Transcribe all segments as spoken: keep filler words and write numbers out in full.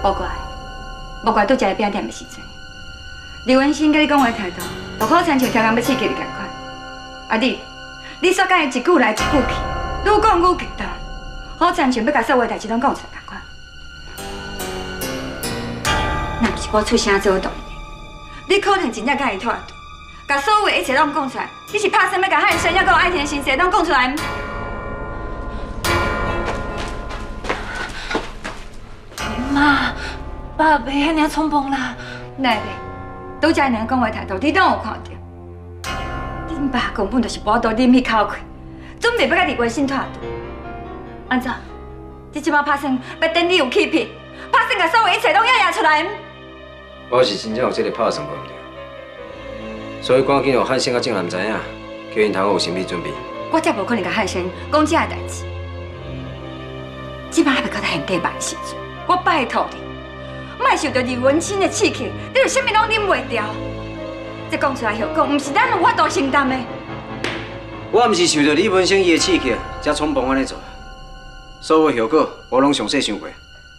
无怪，无怪拄食咧饼店的时阵，李文新甲你讲话态度，就好亲像超人要刺激你共款。啊你，你煞甲伊一句来一句去，愈讲愈激动，好亲像要甲所有代志拢讲出来共款。若不是我出声阻挡你，你可能真正甲伊拖住，甲所有的一切拢讲出来。你是拍算要甲汉生，还有爱田的心事拢讲出来？ 妈，爸袂遐尔冲动啦。 哪会？拄才那讲话态度，你拢有看到？恁爸根本就是无度啉迄口气，准备要甲李文新拖住。安怎？你即摆拍算要等你有气魄，拍算甲所有一切拢压压出来？ 我是真正有这个拍算，无毋对。所以赶紧让汉生甲正南知影，叫因通有心理准备。 我才无可能甲汉生讲这个代志。即摆还袂到现地办时阵。 我拜托你，莫受到李文清的刺激，你就啥物拢忍袂掉。这讲出来后果，毋是咱有法度承担的。 我毋是受到李文清伊的刺激，才冲动安尼做。所有后果，我拢详细想过。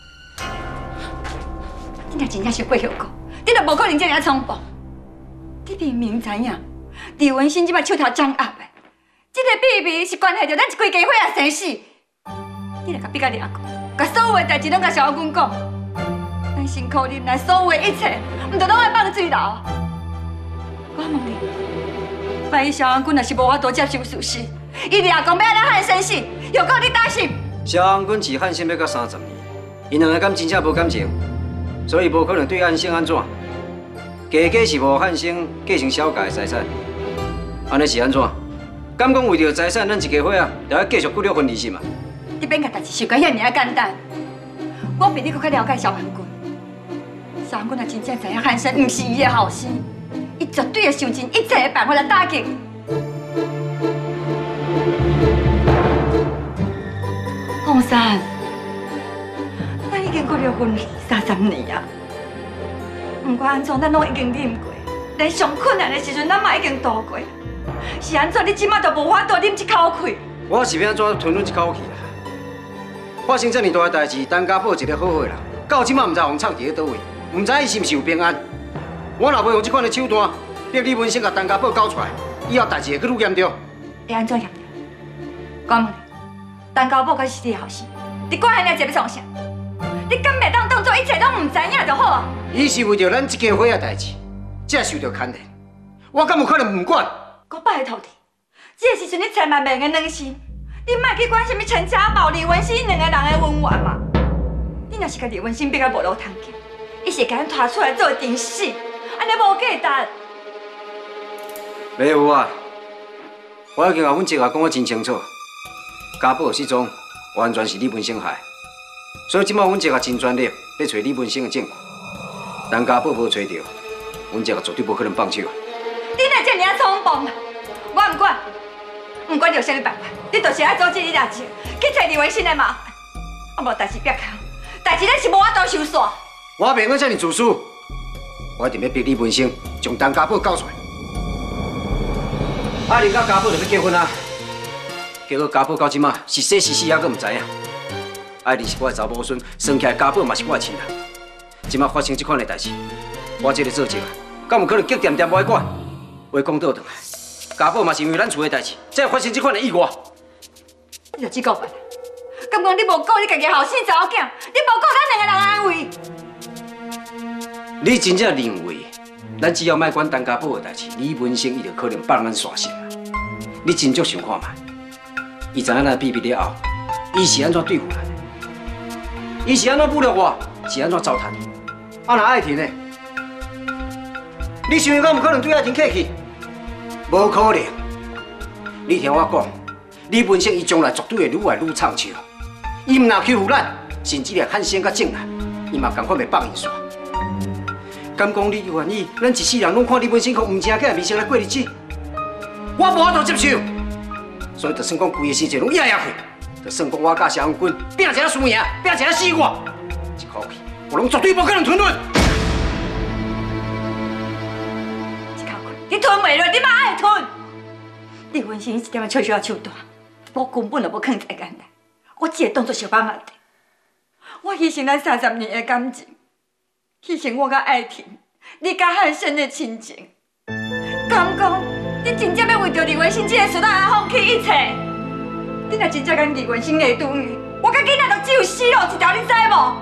你若真正想过后果，你就无可能这样冲动。你明明知影，李文清即摆手头掌握的，这个秘密是关系到咱一规家伙仔生死。你若甲比较了讲。 甲所有的代志拢甲小军讲，咱辛苦忍耐所有的一切，毋就拢爱放水流？我问你，万一小安君若是无法度接受事实，伊掠讲要安尼汉生死，又告你担心？ 小安君治汉生要到三十年，因两个敢真正无感情，所以无可能对汉生安怎？家家是无汉生继承小家的财产，安尼是安怎？敢讲为着财产，咱一家伙啊，就要继续骨肉分离是嘛？ 你免甲代志想甲遐尔简单，我比你搁较了解萧寒君。萧寒君若真正知影汉生毋是伊的后生，伊绝对会想尽一切的办法来打击。黄山，咱已经过了婚礼三十年啊，不管安怎，咱拢已经忍过，连上困难的时阵，咱嘛已经度过。是安怎？你即马都无法度忍一口气？ 我是要安怎吞忍一口气啊？ 发生这么大的代志，陈家宝一个好伙人，到即马唔知红藏伫咧倒位，唔知伊是毋是有平安。我若袂用这款的手段，逼李文生甲陈家宝交出来，以后代志会阁愈严重。 会安怎严重？我问你，陈家宝可是你的后生，你管遐尔济要创啥？你敢袂当当作一切拢唔知影就好啊？ 伊是为着咱这家伙的代志，才受到牵连，我敢有可能唔管？ 我拜托你，这个时阵你千万袂用软心。 你莫去管什么陈家宝、李文新两个人的恩怨嘛！你若是甲李文新逼到无路通行，伊是甲咱拖出来做阵死，安尼无价值。 没有啊，我已经甲阮姐阿讲得真清楚，家宝失踪完全是李文生害，所以即摆阮姐阿真全力要找李文生的证据，但家宝无找到，阮姐阿绝对无可能放手。 你哪这尔冲动？我唔管。 不管你有啥物办法，你就是爱阻止你阿姐去找李文新的麻烦。啊，无代志别讲，代志咱是无法度收煞。 我袂用这么自私，我一定要逼李文生将陈家宝交出来。阿玲甲家宝就要结婚啊，结果家宝到即马是生是死还阁唔知影。阿玲是我的查某孙，生起来家宝嘛是我的亲人。即马发生这款的代志，我这个做姐啊，敢有可能激点点不爱管？话讲倒转来。 家宝嘛是因为咱厝的代志，才会发生这款的意外。 你就只顾办，敢讲你无顾你家己后生查某囝，你无顾咱两个人安慰？ 你真正认为，咱只要莫管陈家宝的代志，李文生伊就可能放咱煞心啊？你真足想看觅，伊知影咱秘密了后，伊是安怎对付咱的？伊是安怎侮辱我？是安怎糟蹋？啊，那爱婷呢？你想讲有可能对爱婷客气？ 无可能！你听我讲，李文生伊将来绝对会愈来愈畅笑。伊唔若欺负咱，甚至连汉生甲正南，伊嘛同款袂放因煞。敢讲你愿意，咱一世人拢看李文生用唔正经的面色来过日子？我无法度接受。所以就算讲规个世界拢压压去，就算讲我甲萧红军拼一个输赢，拼一个死活，一口气我拢绝对无可能吞忍。 你吞袂落，你嘛爱吞。李文生一点仔笑小手段，我根本就无囥在简单，我只会当作小把物的。我牺牲咱三十年的感情， 牺牲我甲爱婷，你甲汉生的亲情。敢讲你真正要为着李元生这个事啊放弃一切？你若真正甲李元生下毒去，我甲囡仔就只有死路一条，你知无？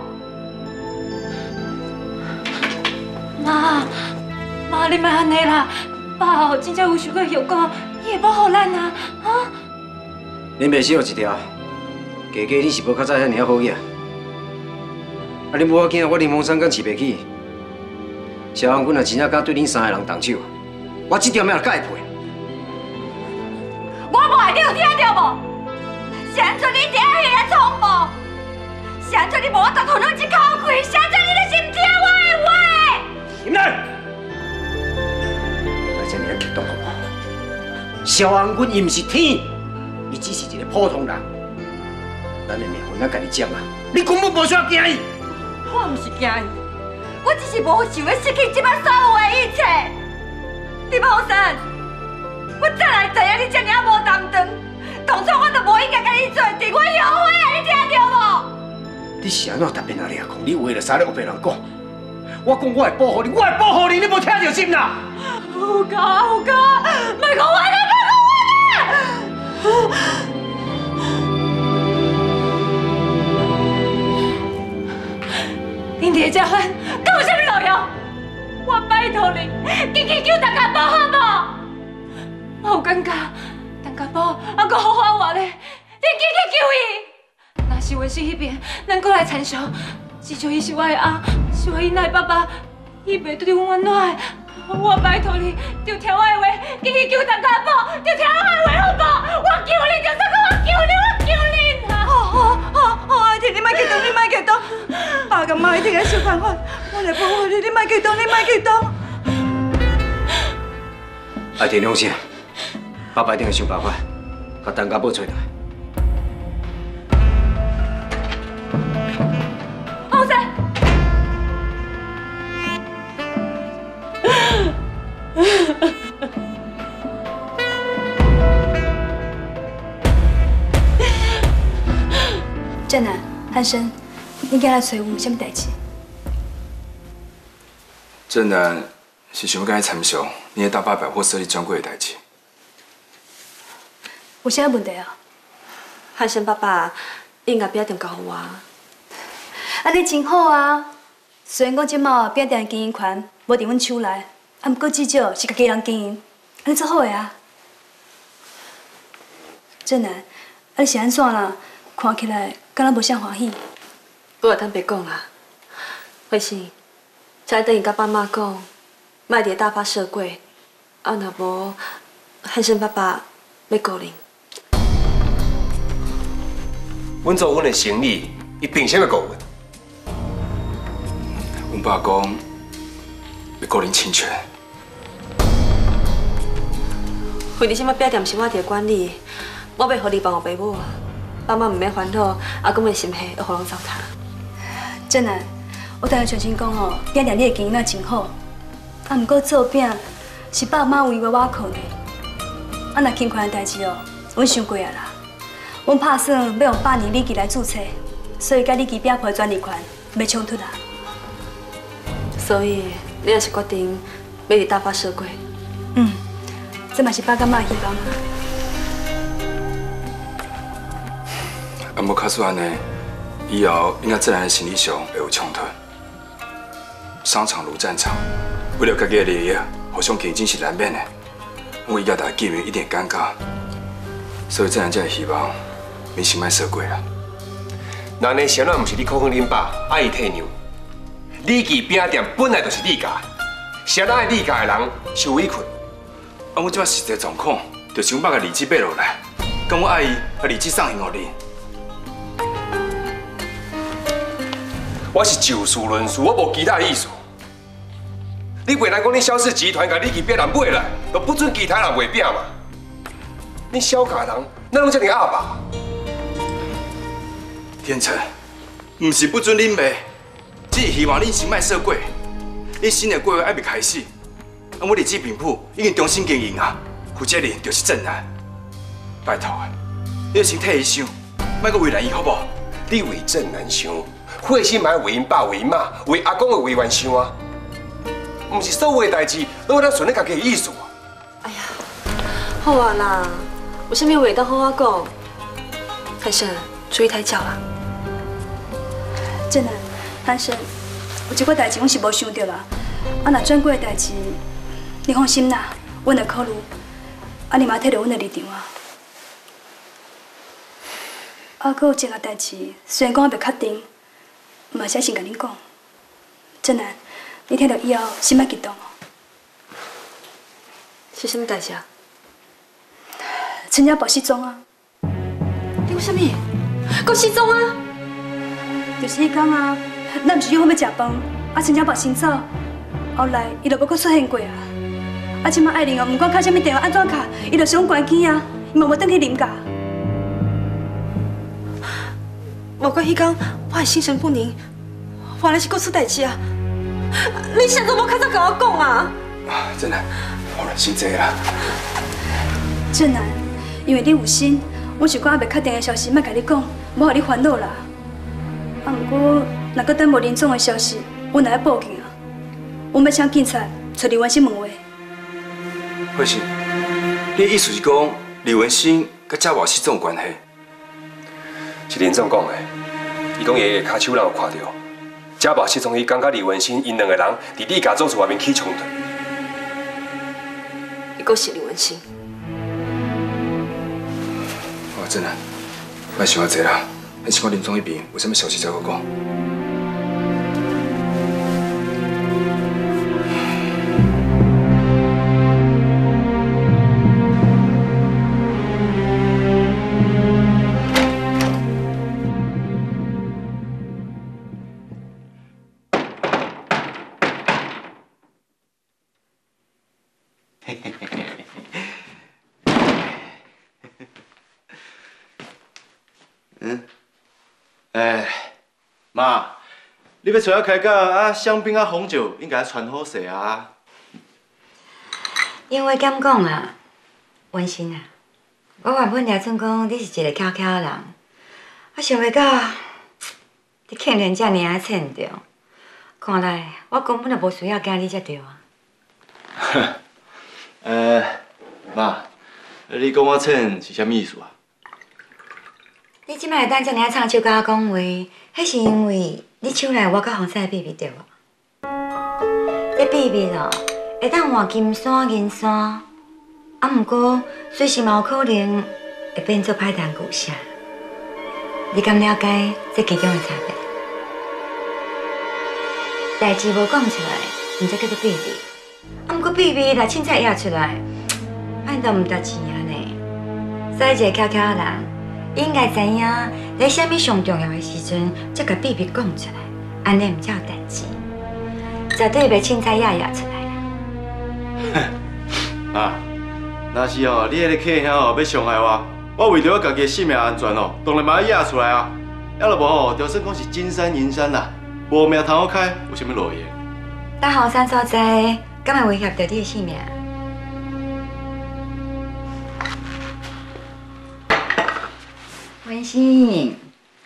妈，妈你莫安尼啦，爸哦真正有想过后果，伊会保护咱啊，啊！ 恁袂死路一条，加加你是无较早遐尔好个。啊！恁母仔囝我林峰山敢饲袂起，小王阮若真正敢对恁三个人动手，我这条命就解赔。 我无爱你有听到无？是安怎你一定要迄个冲动？是安怎你无法度吞忍一口气？是安怎你就是唔听我的话？ 林来，来这尔激动好无？小王阮伊毋是天，伊只是一个普通人。咱的命运咱家己掌握，你根本无需要惊伊。 我唔是惊伊，我只是无想要失去即摆所有的一切。李宝山，我早来知影你遮尔无担当，当初我就无应该甲你做阵，我后悔啊！你听到无？ 你是安怎特别拿掠讲？你话就三咧黑白人讲。我讲我会保护你，我会保护你，你无听到心啦？ 有假有假，莫讲我啦，莫讲我啦！恁伫遮款，敢有啥物路用？我拜托你，紧去救陈家宝好无？我有感觉，陈家宝还阁好还我咧，你紧去救伊！若是元生迄边，咱阁来参详。至少伊是我的阿，是我囡仔的爸爸，伊袂对阮安怎的？我拜托你，就听我的话，紧去救陈家宝，就听我的话好无？我求你，就说我求你，我求你啊！ 好好好好，爱婷，你莫激动，你莫激动。爸甲妈一定会想办法，我来保护你，你莫激动，你莫激动。 爱婷放心，爸爸一定会想办法，把陈家宝找回来。 后生， 正南、汉生，你今来找我有啥物代志？ 正南是想要跟你参详你的大爸百货设立专柜的代志。 有啥问题啊？ 汉生爸爸应该饼店交互我。 安尼真好啊！虽然讲即马饼店经营权无伫阮手内，啊，毋过至少是家己人经营，安尼做好个啊。正南，啊你是安怎啦？看起来敢若无啥欢喜。 我有当别讲啊，慧生，才等伊甲爸妈讲，莫伫大发社会，啊若无汉生爸爸要告恁。 阮做阮的生意，伊凭啥要告阮？ 阮爸讲要告恁侵权。 为你即摆饼店是我伫管理，我要互你帮我爸母，爸妈毋免烦恼，阿公的心血要互人糟蹋。 正南，我当然相信讲吼，饼店你的经营啊真好，啊，毋过做饼是爸妈为我挖苦呢。啊，若侵权的代志哦，阮想过啊啦。阮打算要用百年礼记来注册，所以甲礼记饼铺的专利权袂冲突啦。 所以你也是决定要伫大发社会。 嗯，这嘛是爸甲妈的希望啊。 啊，无卡算安尼，以后应该自然心理上会有冲突。商场如战场，为了家己的利益，互相竞争是难免的。我伊甲大家见面一定尴尬，所以自然才会希望民心莫说过啦。 那安尼谁人毋是你考劝恁爸爱伊退让？李记饼店本来就是你家，谁人爱你家的人受委屈。 啊，我即摆实际状况，就是阮爸甲利息买落来，跟我爱伊把利息送还互你。 我是就事论事，我无其他意思。你袂当讲你萧氏集团甲李记饼店买来，就不准其他人卖饼嘛？你小家人哪能遮尔阿爸？ 天成，毋是不准恁卖，只是希望恁先莫说过。你新的计划还未开始，啊，我日子平铺已经重新经营啊，负责人就是正南。拜托啊，你先替伊想，莫阁为难伊好不好？ 你为正难想， 慧心嘛为因爸为因妈为阿公的为愿想啊，唔是所有的代志都咱顺你家己的意思啊。 哎呀，好啊啦，有啥物话当好好讲。汉生，注意胎教啦。 真的，汉生，有一个代志阮是无想到啦。啊，若转过的代志，你放心啦，阮会考虑。啊，你嘛体着阮的立场啊。啊，阁有一个代志，虽然讲我袂确定，嘛是先甲恁讲。真的，你听到以后，先莫激动哦。 是啥物代志啊？ 陈家宝失踪啊！ 你有啥物？佮失踪啊？ 就是迄天啊，咱毋是约好要食饭，啊陈家宝先走，后来伊就无阁出现过啊。啊，即摆爱玲哦，毋管敲啥物电话，安怎敲，伊就是讲关机啊，伊嘛无转去啉咖。 莫怪迄天我会心神不宁，原来是阁出代志啊！你啥都无较早甲我讲啊！ 啊，真的，好了，先这啦。 真难，因为你有心，我是讲还袂确定的消息，莫甲你讲，无互你烦恼啦。啊，毋过若阁等无林总的消息，阮来报警啊。阮要请警察找李文新问话。 慧心，你的意思是讲李文新甲贾宝失踪有关系？ 是林总讲的，伊讲爷爷骹手人有看到，贾宝失踪迄天，甲李文新因两个人伫李家总厝外面起冲突。 伊阁是李文新。 哦，真的，莫想遐济啦。你先看林总迄边有啥物消息才好讲。 嗯，哎，妈，你要找我开价啊？香槟啊，红酒应该传好势啊。 因为咁讲啊，文心啊，我原本打算讲你是一个巧巧的人，我想袂到你竟然遮尔啊浅着。看来我根本就无需要惊你才对啊。 呃，妈，你讲我浅是啥物意思啊？ 你即摆会当遮尔唱手甲我讲话，迄是因为你手内我甲黄色秘密对无？这秘密哦，会当换金山银山，啊，毋过随时嘛有可能会变做歹谈故事。你敢了解这其中的差别？代志无讲出来，毋才叫做秘密。啊，毋过秘密若凊彩压出来，咱都毋值钱啊呢。所以一个巧巧的人。伊应该知影，在啥物上重要的时阵，才甲秘密讲出来，安尼毋才有代志，绝对袂凊彩压压出来啦。 啊，若是哦，你迄个客兄哦要伤害我，我为着我家己的性命安全哦，当然嘛要压出来啊。要是无哦，就算讲是金山银山啦，无命通好开，有啥物路用？ 在后山所在，敢会威胁到你的性命？文心，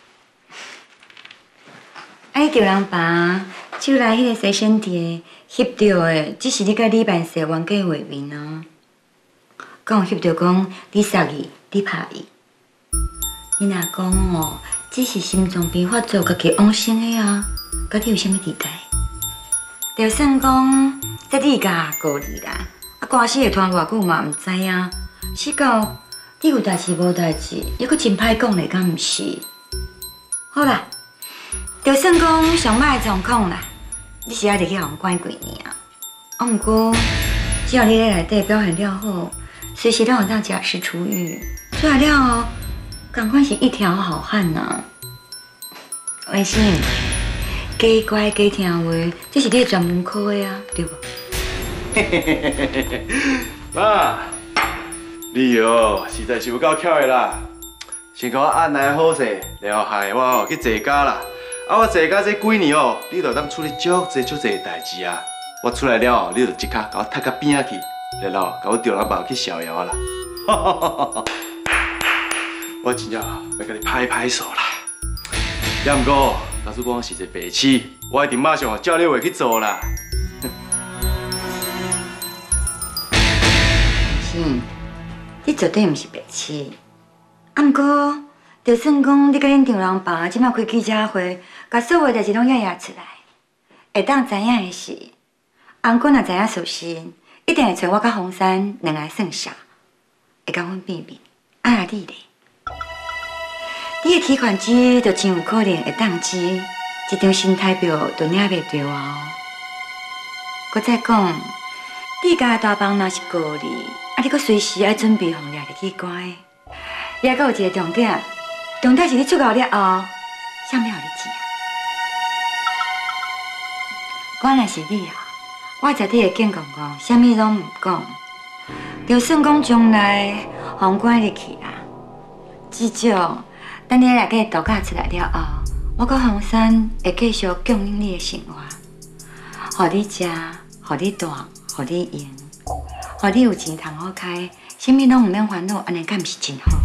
爱着人爸手内迄个随身碟，翕到的只是你甲李万世冤家画面啊。敢有翕到讲你杀伊，你拍伊？你若讲哦，只是心脏病发作，家己往生的啊，家己有啥物地带？就算讲这你家告你啦，啊官司会拖偌久嘛毋知影，死到。你有代志无代志，又搁真歹讲嘞，敢毋是？好啦，就算讲上歹的状况啦，你是还得去互关几年啊？啊，毋过只要你在内底表现了好，随时让有当假释出狱，出来了后，赶快是一条好汉呐！文心，加乖加听话，这是你的专门科的啊，对无？ 嘿嘿嘿嘿嘿嘿，妈。你哦，实在是有够巧的啦！先甲我安排好势，然后害我哦去坐家啦。啊，我坐家这几年哦，你就当处理足济足济代志啊。我出来了哦，你就即刻甲我踢到边仔去，然后甲我调人包去逍遥啦。我真正要甲你拍拍手啦。也毋过， 假使讲是一个白痴，我一定马上照你话去做啦。 是，你绝对毋是白痴。啊，毋过，就算讲你甲恁丈人爸即摆开记者会，甲所有代志拢压压出来，会当知影的是，红军若知影事实，一定会找我甲洪山两个算账，会甲阮秘密。啊，你咧？你的提款机就真有可能会宕机，一张新台票就领袂着啊！搁再讲，你家大房若是告你，啊，你搁随时爱准备互掠入去关。也搁有一个重点，重点是你出狱了后，啥物互你钱啊？我若是你啊，我绝对会警告讲，啥物拢唔讲，就算讲将来互关入去啊，至少。等你内底度假出来了后，我甲洪山会继续供应你的生活，互你食，互你住，互你用，互你有钱通好开，啥物拢唔免烦恼，安尼敢毋是真好？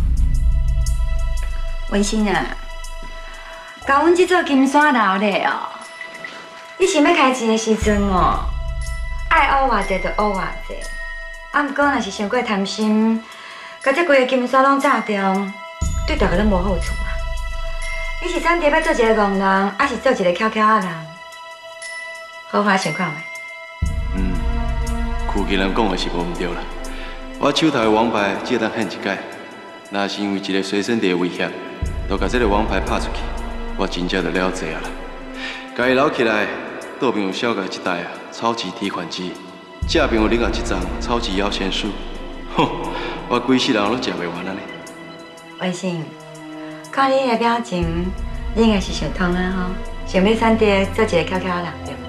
文心啊，甲阮这座金山楼咧哦，你想要开钱的时阵哦，爱学偌济就学偌济，啊，毋过若是伤过贪心，甲这规个金山拢炸中。对大家拢无好处啊！你是想伫要做一个戆人，还是做一个翘翘仔人？好好想看觅。 嗯，区议人讲的是无毋对啦。我手头的王牌只当献一解，若是因为一个随身碟威胁，就把这个王牌拍出去，我真正就了解啊啦。家己留起来，倒边有小个一台啊超级提款机，正边有另外一张超级摇钱树，哼，我规世人都食袂完安尼。 文心，看你的表情，你应该是想通啊吼，想要选择做一个翘翘人对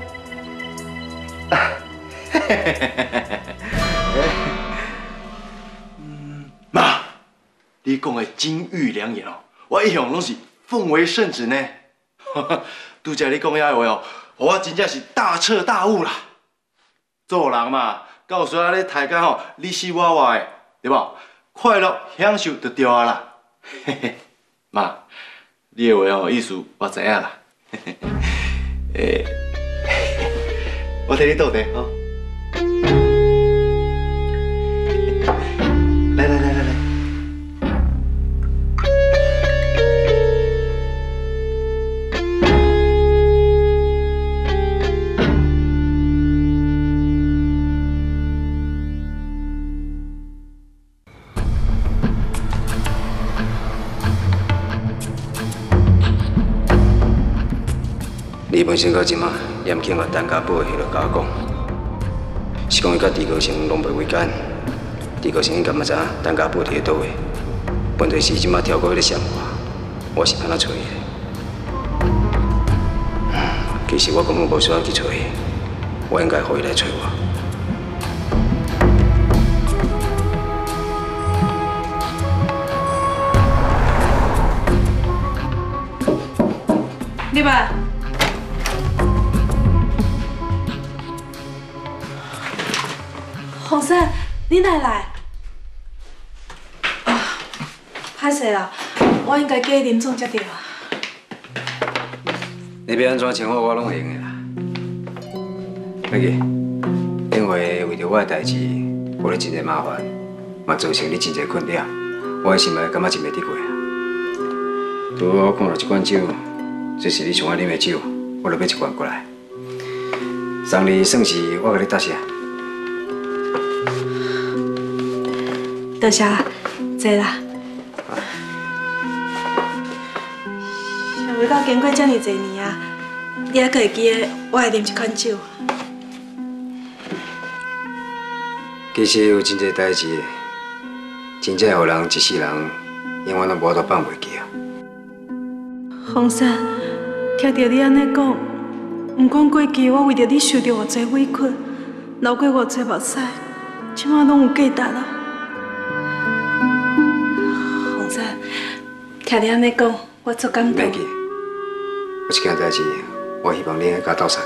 无？ 嗯，妈，你讲的金玉良言哦，我一向拢是奉为圣旨呢。拄则你讲遐话哦，我真正是大彻大悟啦。做人嘛，到时啊咧大家吼你死我活的，对无？快乐享受就对啊啦。嘿嘿，妈，你的话哦意思我知影啦。诶，我替你倒茶哦。来来来来来。 你本身到即马严禁甲陈家宝的迄落甲我讲，是讲伊甲狄高成拢袂为奸。狄高成应该嘛知影陈家宝伫咧倒位，问题是即马跳过迄个想法，我是安怎找伊的？其实我根本无需要去找伊，我应该互伊来找我。 你爸。洪生，你哪来？啊，歹势啦，我应该叫伊林总接到啊。 你要安怎称呼我拢会用的啦。那个，因为为着我的代志，有你真侪麻烦，嘛造成你真侪困扰，我的心内感觉真袂得过啊。拄好我看到这罐酒，这是你上爱啉的酒，我就买一罐过来。送你算是我甲你答谢。 多谢啦，坐啦。想袂到经过这么多年啊，你还阁会记得我会啉这款酒。 其实有真侪代志，真正会让人一世人永远都无法度放袂记啊。 洪生，听到你安尼讲，不管过去我为着你受着偌济委屈，流过偌济目屎，即马拢有价值啊。 听你安尼讲，我足感动。 袂记，有一件代志，我希望你甲我斗相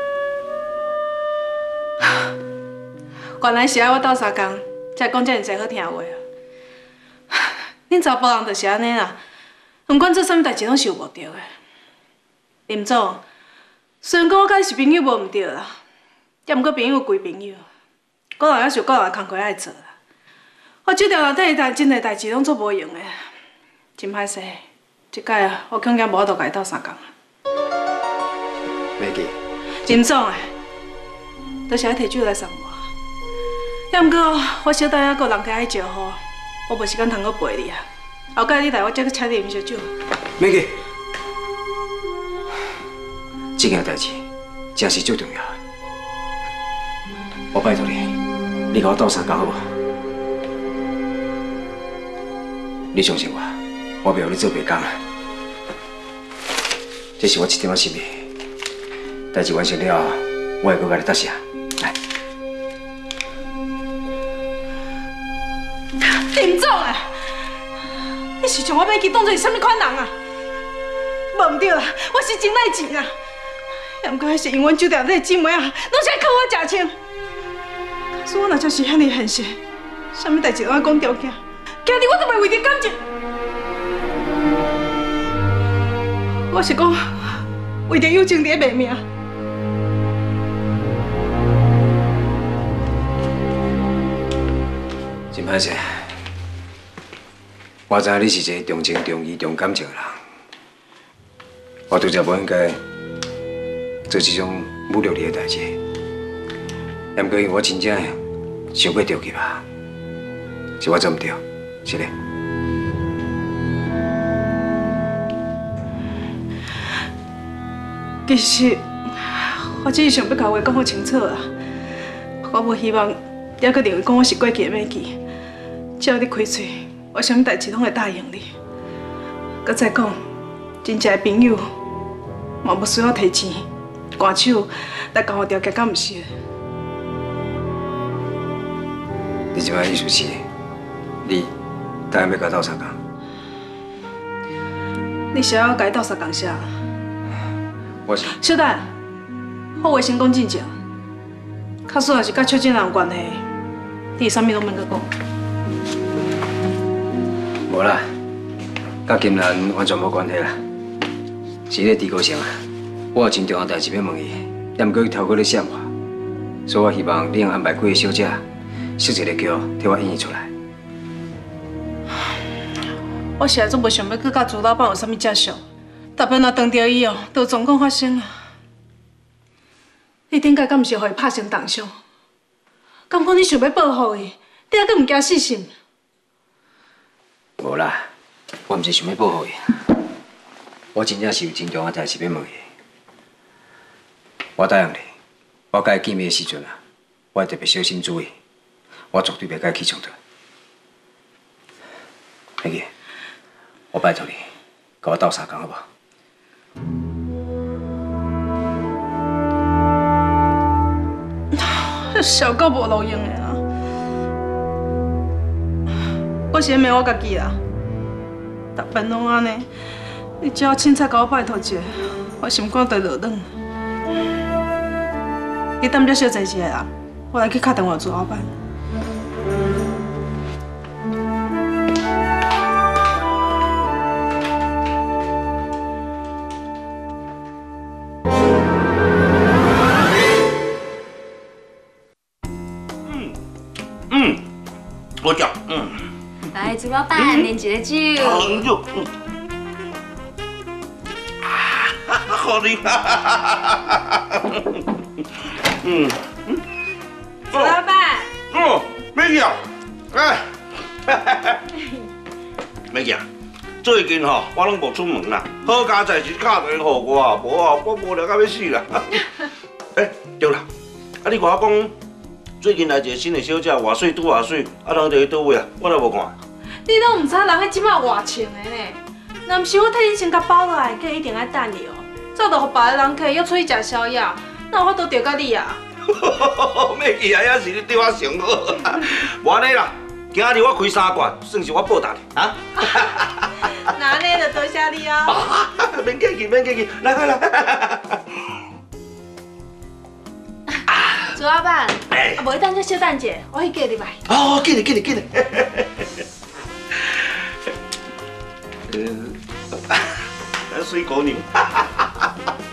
共。 原来是爱我斗相共，才讲遮尔济好听话啊！恁查甫人就是安尼啦，不管做啥物代志拢是有目的的。 林总，虽然讲我甲你是朋友无毋对啦，也毋过朋友归朋友，个人也是有个人的工课爱做啦。我这条内底代真个代志拢做无用的，真歹势。这摆啊，我恐惊无法度甲伊斗相共啊。 袂记。 林总啊，多谢你摕酒来送我。也毋过我小弟还阁有人家爱招呼，我无时间通去陪你啊。后摆你来，我再去请你饮烧酒。 袂记。这件代志真是最重要的，我拜托你，你甲我斗相共好无？你相信我，我袂互你做白工啊！这是我一点仔心意，代志完成了后，我会阁甲你答谢。来， 林总啊，你是将我买机当作是啥物款人啊？无毋对啦，我是真爱钱啊！也毋过迄是因阮酒店内姊妹啊，拢是爱靠我食穿。可是我若真是遐尼现实，啥物代志拢爱讲条件，今日我都袂为着感情。我是讲，为着友情伫卖命。 真歹势，我知影你是一个重情重义重感情的人，我拄则无应该做这种侮辱你的代志。也毋过因为我真正想过着急啊，是我做毋对，是咧。 其实，我只是想要甲话讲好清楚啦。我无希望你还阁认为讲我是过期的物件。只要你开嘴，我啥物代志拢会答应你。搁再讲，真正的朋友，嘛无需要提钱、寒手来交换条件，敢毋是？ 你即摆意思是，你答应要甲斗相共？ 你是要甲伊斗相共啥？ 我是。 小等，我话先讲正经，假使若是甲邱正人有关系，你啥物拢免阁讲。 无啦，甲金兰完全无关系啦。是咧朱高生啊，我有真重要代志要问伊，也毋过伊头壳咧闪我，所以我希望你用安排几个小姐，设一个桥替我演绎出来。 我实在做无想要佮甲朱老板有啥物接触。逐摆若撞到伊哦，都有状况发生啊！你顶届敢毋是互伊拍成重伤？敢讲你想要报复伊，你还阁毋惊死心？ 无啦，我毋是想要报复伊，我真正是有真重要代志要问伊。我答应你，我甲伊见面的时阵啊，我会特别小心注意，我绝对袂甲伊起冲突。美琪，我拜托你，甲我斗相共好无？ 小够无路用的啦！我是骂我家己啦，逐班拢安尼，你只要凊彩甲我拜托一下，我心肝就落软。你等者小坐一下啦，我来去打电话朱老板。 我讲，嗯， 来，朱老板，啉一个酒。 哎呦，嗯，啊，好啉啊！嗯嗯， 朱老板。 哦，美琪啊，哎，美琪啊，最近吼，我拢无出门啦，好佳在是打电话互我，无啊，我无聊到要死啦。哎，对啦，啊，你甲我讲。最近来一个新的小姐，偌水拄偌水，啊，人伫倒位啊？我都无看。 你拢唔知人迄即摆偌穿的呢？若唔是我替你先甲包落来，计一定爱等你哦。早就互别个人客约出去食宵夜，哪有法度钓到你啊？ 咩去啊？也是你对我上好。无安尼啦，今日我开三罐，算是我报答你啊。 那安尼就多谢你啊。 免客气，免客气，来来来。 朱老板，啊，无你等者小等者，我去叫你来。 哦，紧嘞，紧嘞，紧嘞。呃，水果牛。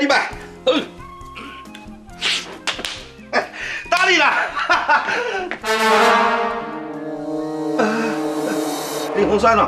你买。哎，打你啦！林鸿山哦，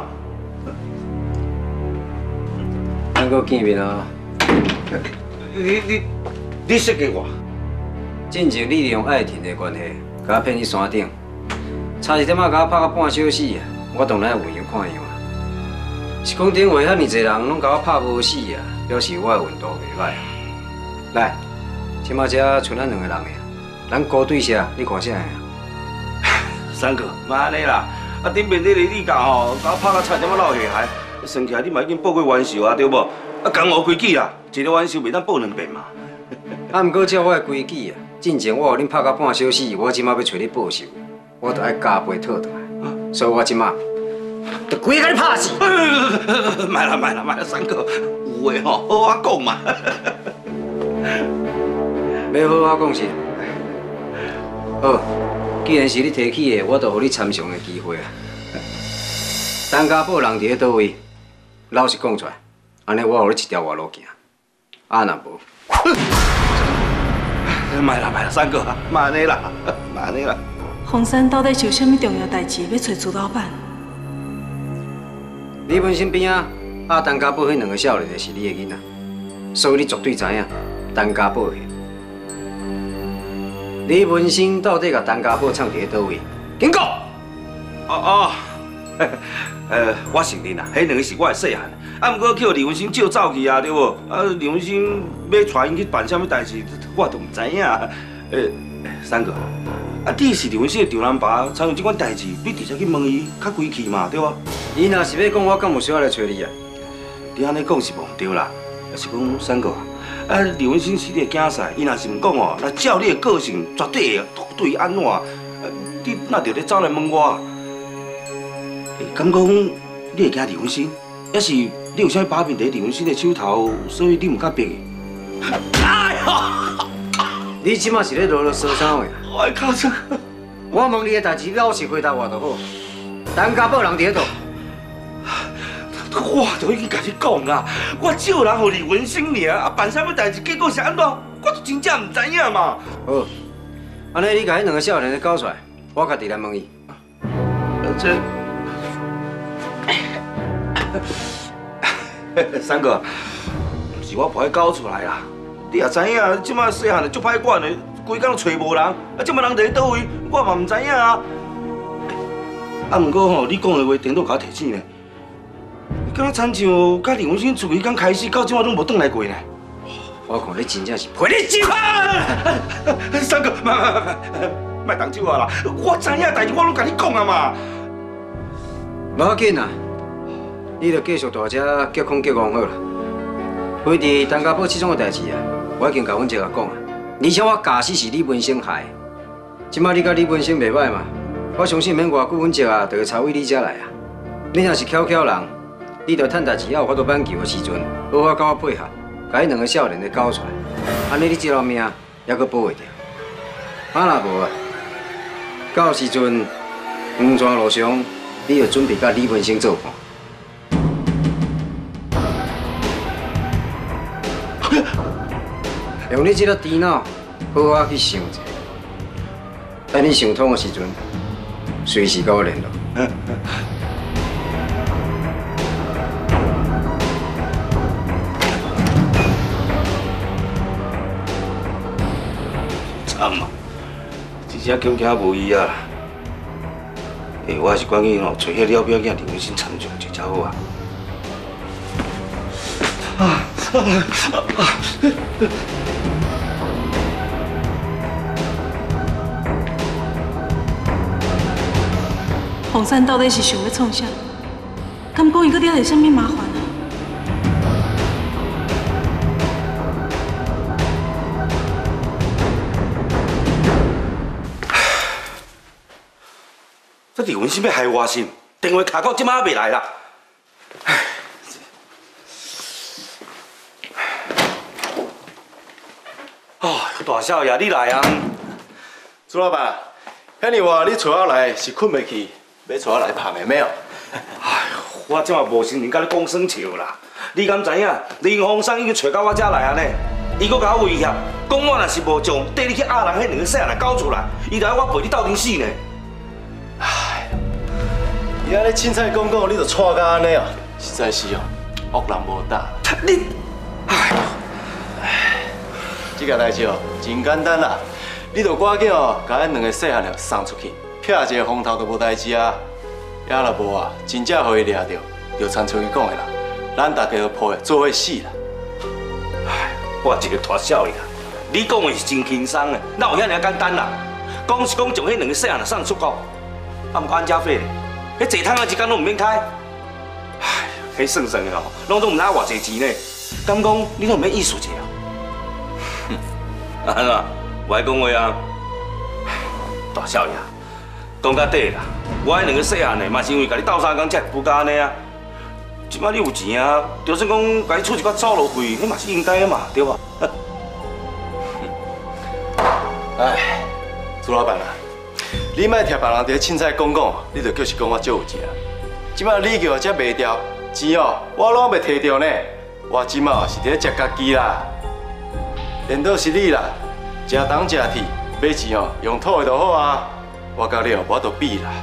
咱搁见面啊！ 你你你识给我？ 进前你利用爱情的关系，甲我骗去山顶，差一点仔甲我拍到半小死啊！我当然要运样看样啊！是讲顶话遐尼侪人拢甲我拍无死啊，表示我的运道袂歹啊！来，即马只剩咱两个人尔，咱高对下，你看啥样？ 三哥，莫安尼啦！啊，顶面迄个李教吼，甲我拍到差点仔落下海，算起来你嘛已经报过冤仇啊，对无？啊，江湖规矩啦，一个冤仇袂当报两遍嘛。 啊，毋过照我的规矩啊，进前我互恁拍到半小时，我即马要找你报仇，我着爱加倍讨倒来，所以我即马着规个甲你拍死。 卖啦卖啦卖啦，三哥，有诶吼，好我讲嘛。 要好我讲是，好，既然是你提起的，我就互你参详的机会啊。陈家堡人伫咧倒位？老实讲出来，安尼我互你一条活路行。啊，若无， 卖啦卖啦，三哥，莫安尼啦，莫安尼啦。 洪山到底是有啥物重要代志要找朱老板？ 李文新边啊，啊，陈家堡迄两个少年就是你的囡仔，所以你绝对知影陈家堡的。李文新到底甲陈家堡藏伫咧倒位？警告！ 哦哦，呃，我承认啦，迄两个是我的细汉，啊，毋过叫李文新借走去啊，对无？啊，李文新要带因去办啥物代志，我都毋知影。呃，三哥，啊，你是李文新的丈人爸，参与这款代志，你直接去问伊，较规气嘛，对无？ 伊若是要讲，我敢有需要来找你啊？ 你安尼讲是无对啦，也是讲三哥。啊，李文新是你的囝婿，伊若是毋讲哦，那照你的个性，绝对会对伊安怎？啊，你哪着咧走来问我？敢讲你会惊李文新？还是你有啥把柄伫李文新的手头，所以你唔敢逼伊？哎呦！ 你即马是咧啰啰嗦嗦的？ 我的靠车！ 我问你的代志，你老实回答我就好。陈家堡人伫咧倒？ 我都已经甲你讲啊，我借人互李文新尔，啊办啥物代志，结果是安怎？我就真正唔知影嘛。 好，安尼你甲迄两个少年交出来，我家己来问伊。 这，三哥，是我把伊交出来啦。你也知影，即摆细汉的足歹管的，规工找无人，啊，即摆人伫咧倒位，我嘛唔知影啊。啊，毋过吼，你讲的话，顶多甲我提醒呢。敢若亲像甲李文新自迄天开始到即摆拢无转来过呢。 我看你真正是陪你酒啊！三哥，莫莫莫，莫动手啊啦！我知影代志，我拢甲你讲啊嘛。 无要紧啊，你著继续大只结控结王好啦。非伫陈家堡这种的代志啊，我已经甲阮姐甲讲啊。而且我假使是李文生害，即摆你甲李文生袂歹嘛，我相信免偌久，阮姐啊就会查位你遮来啊。你若是巧巧人，你著趁代志还有法度挽救的时阵，好好甲我配合，甲迄两个少年给交出来，安尼你这条命还阁保会着。啊若无啊，到时阵黄泉路上，你著准备甲李文生做伴。用你这个电脑，好好去想一下。等你想通的时阵，随时跟我联络。惨啊！真正惊惊无伊啊！诶，我还是赶紧吼找迄了表囝李文新参详就较好啊。啊啊啊！ 洪山到底是想要创啥？敢讲伊搁惹着啥物麻烦啊？ 这李文新要害我心，电话卡到即马还袂来啦。唉，哦，大少爷你来啊！ 朱老板，遐尼晚你找我来是困袂去，要找我来拍妹妹哦。 哎，我即马无心情甲你讲耍笑啦。你敢知影？林鸿山已经找到我遮来安尼， 伊搁甲我威胁，讲我若是无将缀你去压人迄两个细汉人交出来，伊就要我陪你斗阵死呢。 唉，伊安尼凊彩讲讲，你就错甲安尼哦，实在是哦，恶人无胆。 你， 唉，唉，这个代志哦，真简单啦，你就赶紧哦，甲咱两个细汉的送出去，撇一个风头就无代志啊。也若无啊，真正互伊掠着，就参像伊讲的啦，咱大家都抱的做伙死啦。 唉，我一个大少爷，你讲的是真轻松的，哪有遐尔简单啦？讲是讲将迄两个细汉送出国，啊，毋过安家费咧，迄坐汤的一工拢毋免开。唉，迄算算的哦，拢总毋知偌济钱呢。敢讲你拢毋免意思者啊？哼，安怎？我爱讲话啊！大少爷，讲到底啦，我迄两个细汉的嘛是因为甲你斗相共才会不甲安尼啊。即摆你有钱啊，就算讲甲你出一寡走路费，迄嘛是应该的嘛，对吧？ 唉，朱老板啊，你莫听别人伫凊彩讲讲，你就叫是讲我少有钱啊。即摆你叫我才卖掉，钱哦，我拢未摕到呢。我即摆哦是伫咧食家己啦，连倒是你啦，食东食铁，买钱哦用土的就好啊。我甲你哦无法度比啦。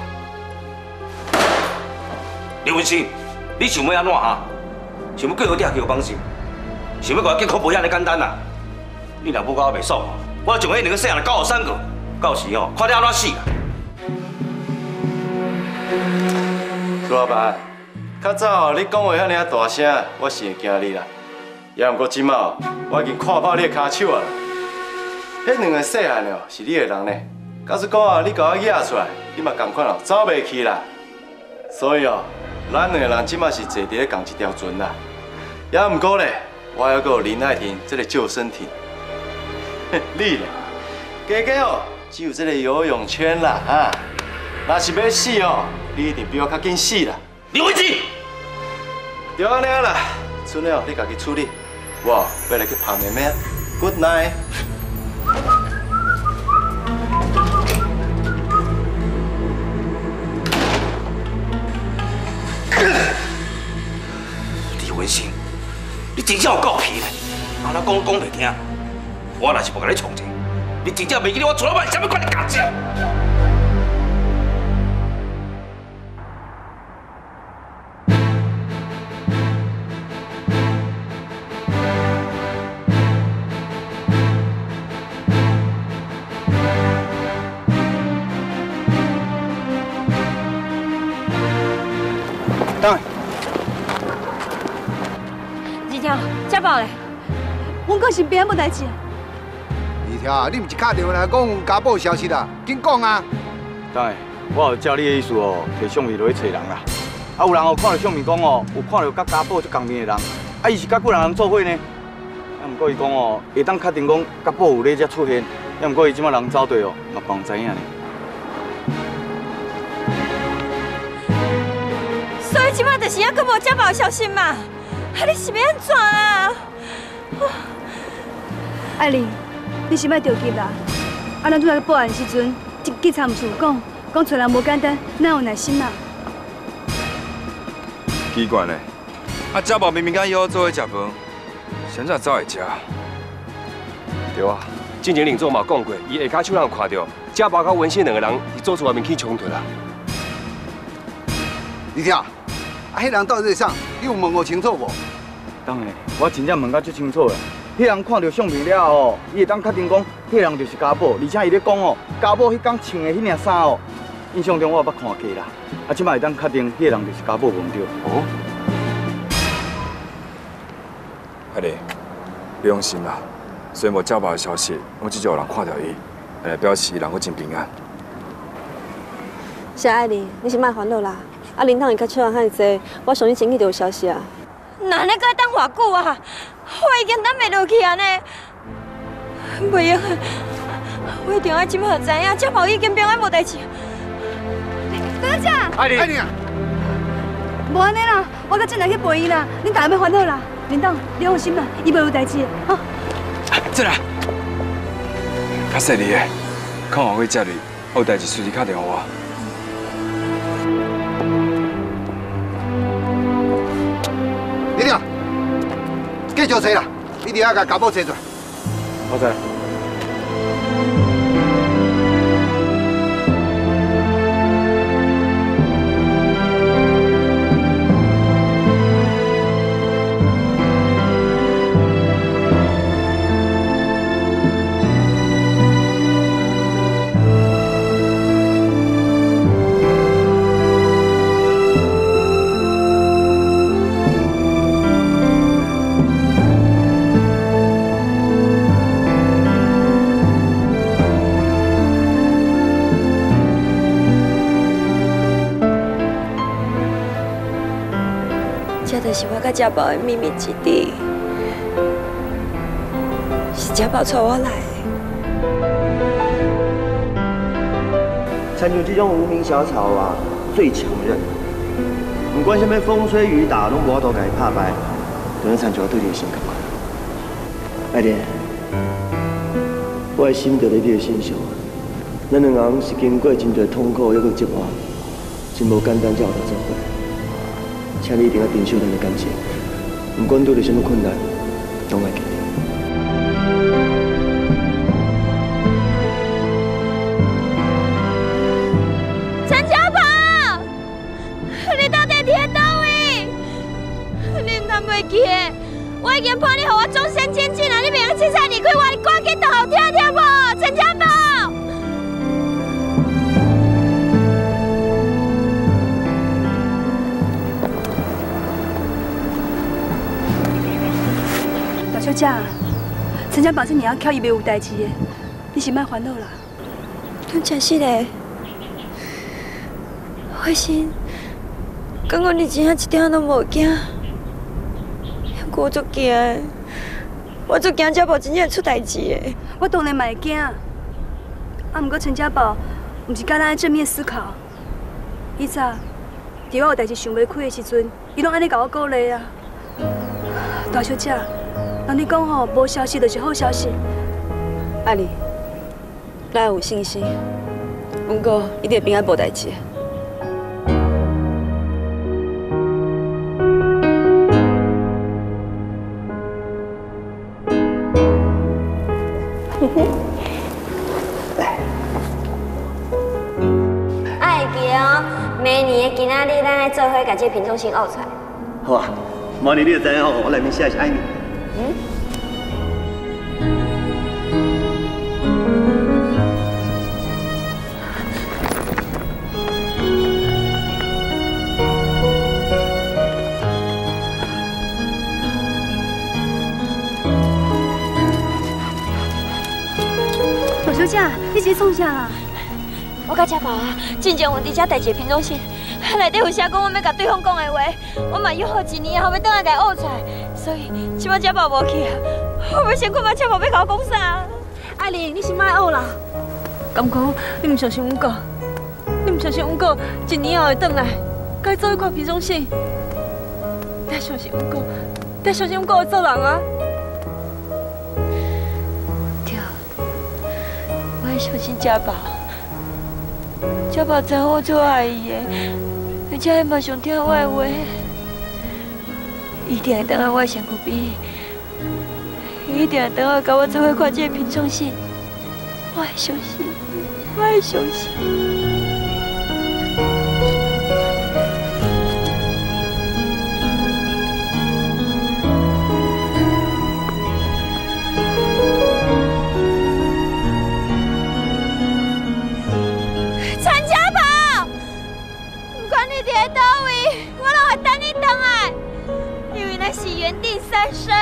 刘文新，你想要安怎哈？想要过好点叫放心，想要甲我结婚无遐尼简单啦。你若不甲我袂爽，我将迄两个细汉交互三个，到时哦看你安怎死啦。朱老板，较早哦你讲话遐尼啊大声，我是会惊你啦。也毋过即摆哦，我已经看破你的骹手啊啦。迄两个细汉哦是你的人呢。假使讲啊，你甲我惹出来，你嘛同款哦走袂去啦。所以哦，咱两个人即摆是坐伫咧同一条船啦。也毋过咧，我还阁有林爱婷这个救生艇。你咧，加加哦，只有这个游泳圈啦哈。若是要死哦，你一定比我较紧死啦。刘伟志，就安尼啦，剩的哦你家己处理，我要来去拍妹妹。Good night。李文新，你真正有够皮嘞！安那讲讲袂听，我若是无甲你创者，你真正袂记得我厝老板是啥物款的家境。 当然。 二条，接报嘞！ 阮搁身边无代志。 二条，你毋是打电话来讲有家宝消息啦？紧讲啊！ 当然，我有照你的意思哦，摕相片落去找人啦。啊，有人哦看到相片讲哦，有看到甲家宝这同面的人，啊，伊是甲几人人做伙呢？啊，毋过伊讲哦，会当确定讲家宝有咧遮出现，啊，毋过伊即摆人走对哦，嘛帮知影呢。 所以即摆就是还阁无接报消息嘛？啊，你是要安怎啊？ 艾玲，你是莫着急啦。啊，咱拄仔去报案时阵，警警察毋是有讲，讲找人无简单，哪有耐心啊？ 奇怪呢，啊，家宝明明甲以后做伙食饭，现在走会食？ 对啊，进前领座嘛讲过，伊下骹手人有看到，家宝甲文新两个人伫做厝外面起冲突啦。 二条，啊，迄人到底是啥？你有问我清楚无？ 当然，我真正问甲足清楚啦。迄人看到相片了后，伊会当确定讲，迄人就是家宝，而且伊咧讲哦，家宝迄天穿的迄件衫哦，印象中我捌看过啦。啊，即摆会当确定，迄个人就是家宝，无对。 哦。阿丽，别用心啦。虽然无接报的消息，我至少有人看到伊，来表示人阁真平安。 是爱玲，你是莫烦恼啦。啊，林堂伊较笑人遐济，我相信前日就有消息啊。 那你该等偌久啊？我已经等袂落去啊呢。袂用啊，我一定要即马知影，接报已经平安无代志。 等一下， 爱玲，爱玲啊， 无安尼啦，我甲进来去陪伊啦。恁大家莫烦恼啦，林董，你放心啦，伊袂有代志的，哈。 进来，较细腻的，看我会接你，有代志随时打电话我。 一定，继续找啦，一定要甲家宝找出来。 我知。 是我甲家宝的秘密基地，是家宝带我来的。 参像这种无名小草啊，最强韧，不管什么风吹雨打，拢无法度甲伊打败，就咱参像对你的心感觉。爱莲，我的心就在你的身上，咱两人是经过真侪痛苦，还阁折磨，真无简单才有得做伙。 请你一定要珍惜咱的感情，不管遇到什么困难，拢要记得。 陈家宝，你到底伫喺倒位？你唔通袂记的？我已经帮你，互我终身监禁了，你袂用凊彩离开我，你赶紧倒后听听无？陈家宝。 小姐，陈家保证你要巧，伊袂有代志的，你是莫烦恼啦。 侬真是嘞，慧心，刚刚你真正一点都无惊，我足惊的，我足惊家宝真正出代志的。 我当然嘛会惊，啊，毋过陈家宝毋是教咱正面思考。以前，伫我有代志想袂开的时阵，伊拢安尼甲我鼓励啊。大小姐。 人你讲吼，无消息就是好消息。 阿丽，咱有信心，不过一定会平安无代志。 啊，会记哦，明年的今仔日咱来做伙甲这品种先学出来。 好啊，明年你就知影哦，我内面写的是爱你。 嗯。 大小姐，你是创啥啊？ 我甲家宝啊，真正问伫遮代志品种信，内底有写讲我要甲对方讲的话，我嘛约好一年后要倒来甲学出来。 所以，即摆家宝无去啊！我要先看看家宝要甲我讲啥。 爱玲，你是莫学啦。敢讲你唔相信阮哥？你唔相信阮哥一年后会转来，甲伊做一块皮中信？你相信阮哥？你相信阮哥会做人啊？ 对，我会相信家宝。家宝知我最爱伊的，而且伊嘛上听我的话。 一定会等下我的身躯边，一定会等下甲我做伙看这个品种信，我会相信，我会相信。 陈家宝，不管你伫倒位，我拢会等你回来。 因为咱是缘定三生，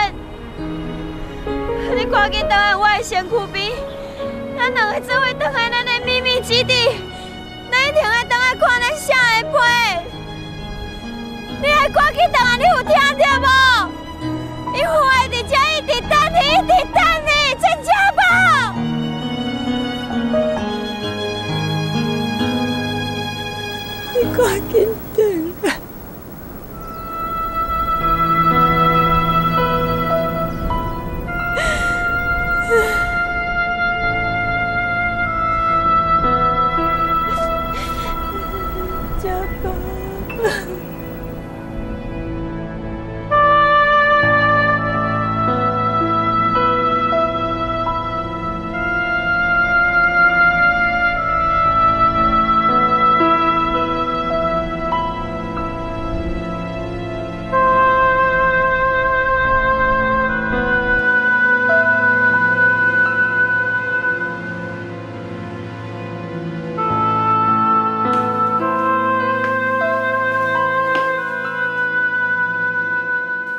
你赶紧回来我的身躯边，咱两个做伙回来咱的秘密基地，咱一定要回来看咱啥的陪。你还赶紧回来，你有听到无？因为我会伫这一直等你，一直等你，陈家宝。你赶紧回来。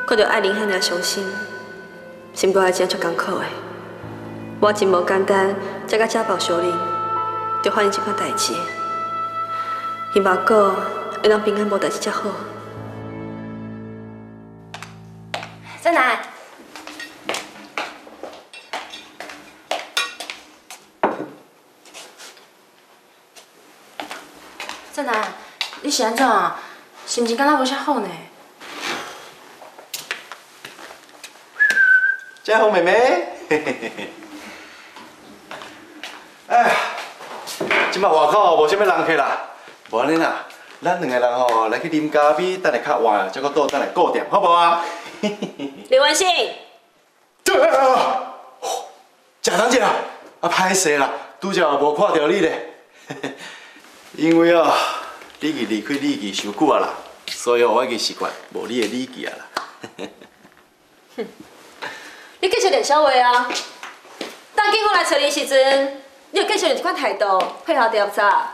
看到爱玲遐尔伤心，心肝还真足艰苦的。我真无简单，才甲家暴小玲，就发生这款代志。希望哥会当平安无代志才好。 真南，真南，你是安怎啊？心情敢若无啥好呢？ 嘉红妹妹，嘿嘿嘿嘿。哎呀，今麦外口无啥物人客啦，无安尼啦，咱两个人吼来去啉咖啡，等下较晚，再搁倒等来顾店，好无啊？ 刘文信， 对啊，贾堂姐啊，啊歹势啦，拄则无看到你咧，因为哦，你去离开李记伤久啊啦，所以我已经习惯无你的李记啊啦。 哼，你继续练小话啊！当警方来找你时阵，你就继续用这款态度配合调查。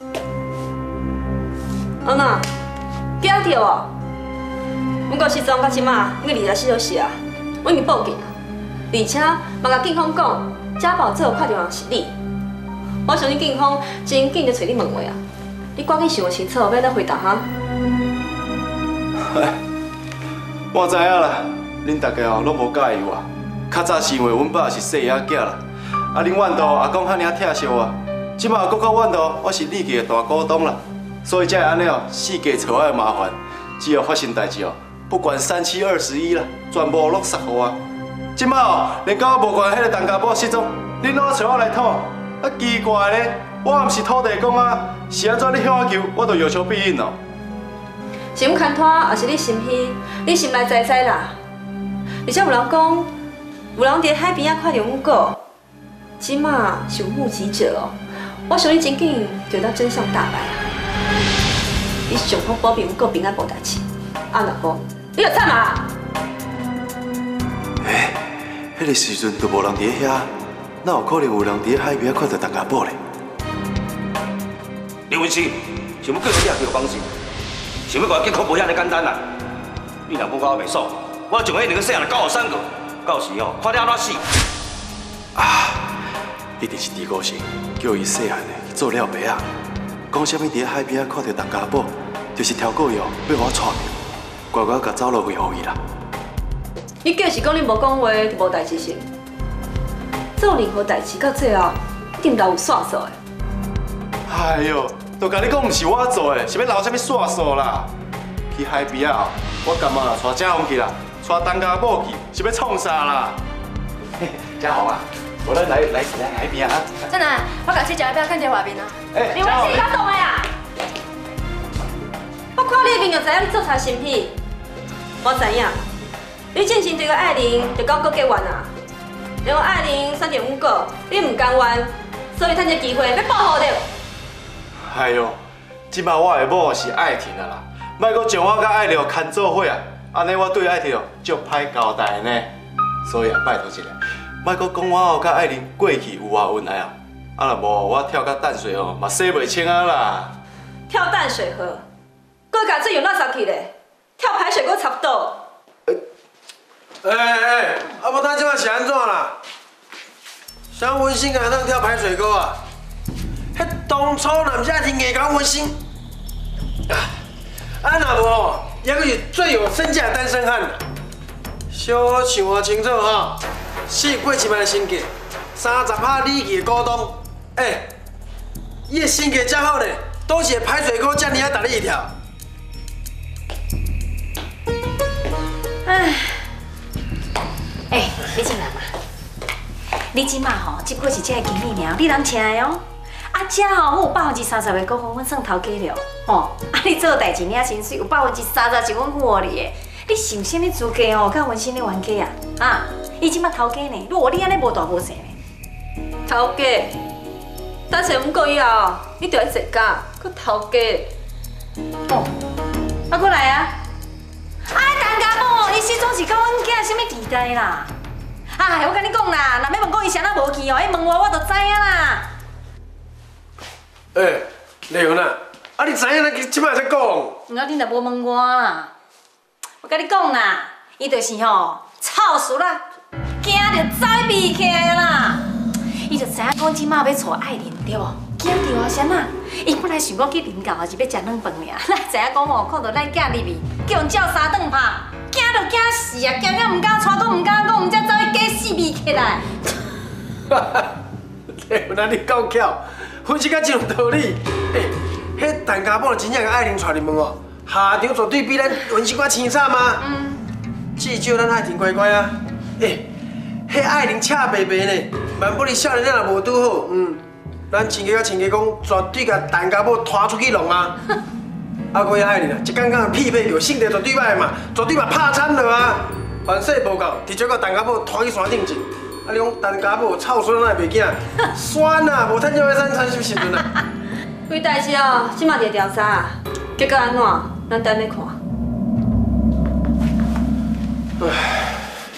安娜，记着哦。不过失踪到即马已经二十四小时啊，我已经报警啊，而且嘛甲警方讲，家暴最后看到人是你。我相信警方真紧就找你问话啊，你赶紧想清楚，要来回答哈。 我知影啦，恁大家哦拢无介意我。较早是因为阮爸是细仔囝啦，啊恁怨道阿公遐尔疼惜我，即马搁较怨道我是李记的大股东啦，所以才会安尼哦，四家找我的麻烦。只要发生代志哦，不管三七二十一啦，全部落实互我。即马哦，连甲我无关迄个陈家宝失踪，恁拢找我来讨，啊奇怪咧，我毋是土地公啊，是安怎你向我求，我就有求必应哦。 是阮牵拖，还是你心虚？你心内知知啦。而且有人讲，有人伫海边仔看到阮哥，即马是有目击者哦。我想你真紧就当真相大白啊！你上好保庇阮哥平安无代志，啊若无，你就惨啊！ 哎，迄个时阵都无人伫遐，哪有可能有人伫海边仔看到陈家宝咧？ 刘文生，想要叫你也叫放心，想要甲我结婚无遐尼简单啦！你若不甲我袂爽，我将迄两个细汉交互三个，到时哦，看你安怎死！ 啊，一定是朱国成叫伊细汉的做了白啊！讲啥物伫海边仔看到陈家宝，就是挑过伊哦，要我娶着，乖乖甲走路回互伊啦。 你就是讲你无讲话就无代志是？做任何代志到最后一定留有线索的。 哎呦，都甲你讲，毋是我做的，是要留啥物线索啦？去海边啊，我干嘛带嘉宏去啦？带陈家宝去，是要创啥啦？嘉宏啊，我咱来来来海边啊！ 真的，我甲这食不要看这画面啊！ 你我是搞懂的啊！我看你的面就知影你做啥心屁。我知影，你进前对个爱玲就跟我结冤啊，然后爱玲选择阮哥，你唔甘愿，所以趁这机会要报复你。 哎呦，即摆我的某是爱婷啊啦，莫阁将我甲爱玲牵做伙啊，安尼我对爱婷足歹交代呢。所以啊，拜托一下，莫阁讲我哦甲爱玲过去有偌恩爱啊，啊若无我跳到淡水哦嘛洗袂清啊啦。 跳淡水河，搁甲水用垃圾去咧，跳排水搁插倒。 哎哎哎，啊无咱即摆是安怎啦？啥温馨啊，能跳排水沟啊？迄当初男家庭硬搞温馨，啊，啊若无哦，也个是最有身价单身汉。小可想啊清楚吼，四过一万的身价，三十趴李记的股东，哎，伊的身价真好呢，都是排水沟遮尔啊，逐日一跳。 唉。哎，你进来嘛！你即马吼，只不过是这个经理尔，你人请的哦。啊，这吼，我有百分之三十的股份，阮算头家了。吼，啊，你做代志领薪水，有百分之三十是阮付你的。你是有啥物资格哦？甲文心的冤家啊？啊，伊即马头家呢？如果你安尼无大无小呢？ 头家，等下阮过以后，你就要坐假，搁头家。 哦，啊，过来啊！啊，陈家宝，伊始终是甲阮囝啥物期待啦？哎，我甲你讲啦，若要问讲伊是安怎无去哦，伊问我我就知影啦。 哎，丽云啊，啊你知影咱即摆才讲？ 唔要恁就无问我啦。我甲你讲啦， 伊就是吼臭死啦，惊着走避起来啦。伊就知影讲即马要娶爱玲对无？惊着啊，啥啊？伊本来想讲去林教是要食软饭尔，哪知影讲吼看到咱囝入去，叫人叫三顿拍，惊着惊死啊！惊到唔敢娶，都唔敢讲，唔才走去假死避起来。 哈哈，有哪你够巧，分析甲真有道理。诶，迄陈家宝真正甲爱玲带入门哦，下场绝对比咱文心馆清惨啊。嗯。至少咱爱婷乖乖啊。诶，迄爱玲恰白白呢，万不离少年仔若无拄好，嗯，咱亲家甲亲家讲，绝对甲陈家宝拖出去弄啊。啊，搁遐爱玲啊，一刚刚匹配着，性格绝对歹嘛，绝对嘛拍惨了啊。凡事无够，直接甲陈家宝拖去山顶去。啊！你讲陈家宝臭孙哪会袂惊？酸啊，无趁少要产产什么时阵啊？ 规代志哦，即马伫调查，结果安怎？咱等咧看。唉，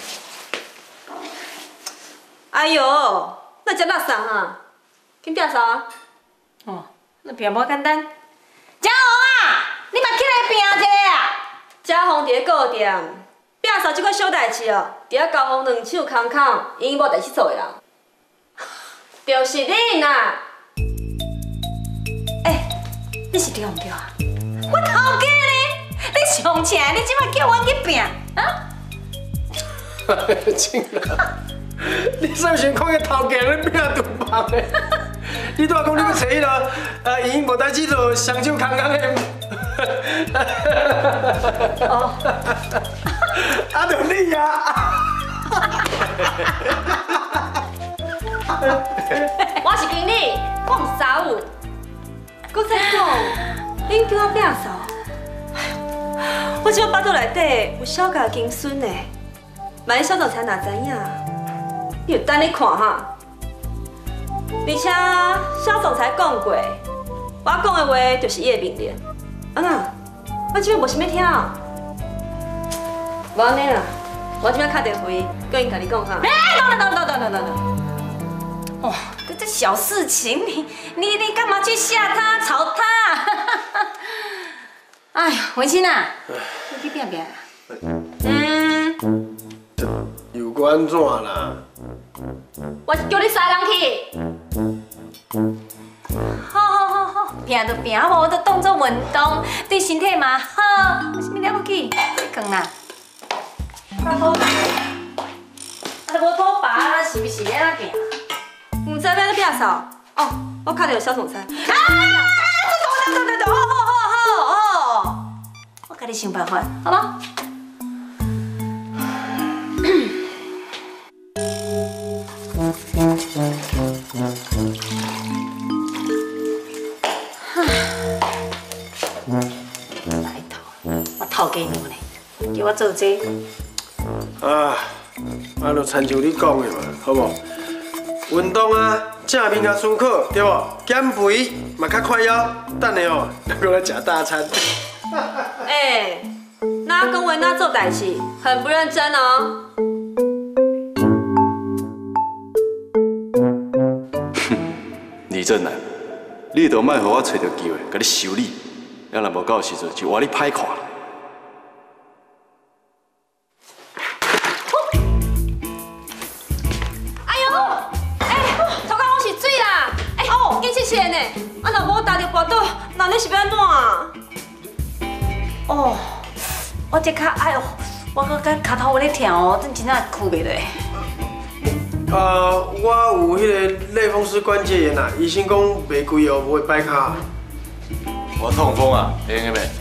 哎哟，那只垃圾哈，紧摒扫啊！ 哦，那摒无简单。嘉宏啊，你嘛起来摒一下啊！ 嘉宏伫咧顾店。摒扫即款小代志哦，伫遐交互两手空空，因无代志做的人，就是你啦！ 哎、欸，你是对唔对啊？我头家呢？你上车，你即摆叫我去摒啊？ 真啦！你是不是看个头家咧摒厨房的？你拄仔讲你要找迄个呃，因无代志做，双手空空的。哦。啊，就你啊！ 我是经理，我唔傻有。搁再讲，恁叫我摒扫，我即摆巴肚内底有小家金孙呢。万一小总裁若知影，你就等你看哈。而且小总裁讲过，我讲的话就是伊的命令。啊那，我即摆无想要听。无安尼啦，我即摆打电话，叫因甲你讲哈。 哎，等等等等等等等。哦，这小事情，你你你干嘛去吓他、吵他？哎呀，文心啊，你去变变啦。嗯。 又搁安怎啦？ 我是叫你杀人去。 好好好好，变就变，好无我都当作运动，对身体嘛好。有啥物了不起？你讲啦。较好食，啊无拖把，咱是不是安怎行？ 唔知要咧摒扫？哦，我敲着小总裁。啊！ 对对对对对，好好好好好，我甲你想办法，好吗？来头，我头家娘呢，叫我做这。 啊，啊，就参照你讲的嘛，好无？运动啊，正面甲思考，对无？减肥嘛较快腰，等下哦，咱过来食大餐。 哎，哪讲话哪做代志，很不认真哦。 李正南，你都莫互我找到机会，甲你修理，要若无到时阵就换你歹看。 呢，啊，若无打着跋倒，那你是要安怎啊？ 哦，我这脚，哎呦，我搁甲脚头有咧疼哦，真真正跍袂落。 呃，我有迄个类风湿关节炎啊，医生讲袂贵哦，不会摆脚。 我痛风啊，会用袂？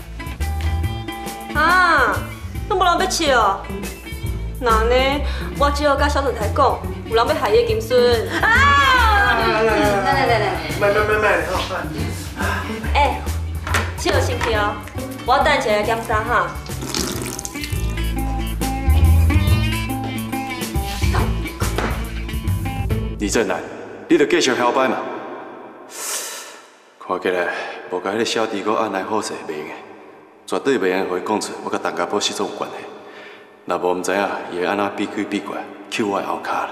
啊，都无人要笑哦。那呢，我只好甲小总裁讲，有人要害伊的金孙。啊！ 来来来来来来，慢慢慢慢，好。 哎，小心去哦，我等一下来点衫哈。 李正南，你著继续摇摆嘛。看起来，无甲迄个小弟哥安排好势袂用的，绝对袂用互伊讲出我甲陈家宝失踪有关系。若无毋知影，伊会安怎避开避过，扣我后骹啦。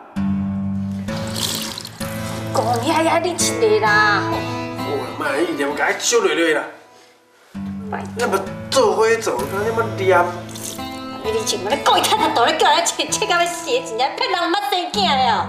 讲呀呀，你一个啦！ 哦，妈，伊念甲伊小蕊蕊啦。那么做伙做，那么念。 你你前面咧故意趁他倒咧叫人切切到要死，真正骗人毋捌生囝了。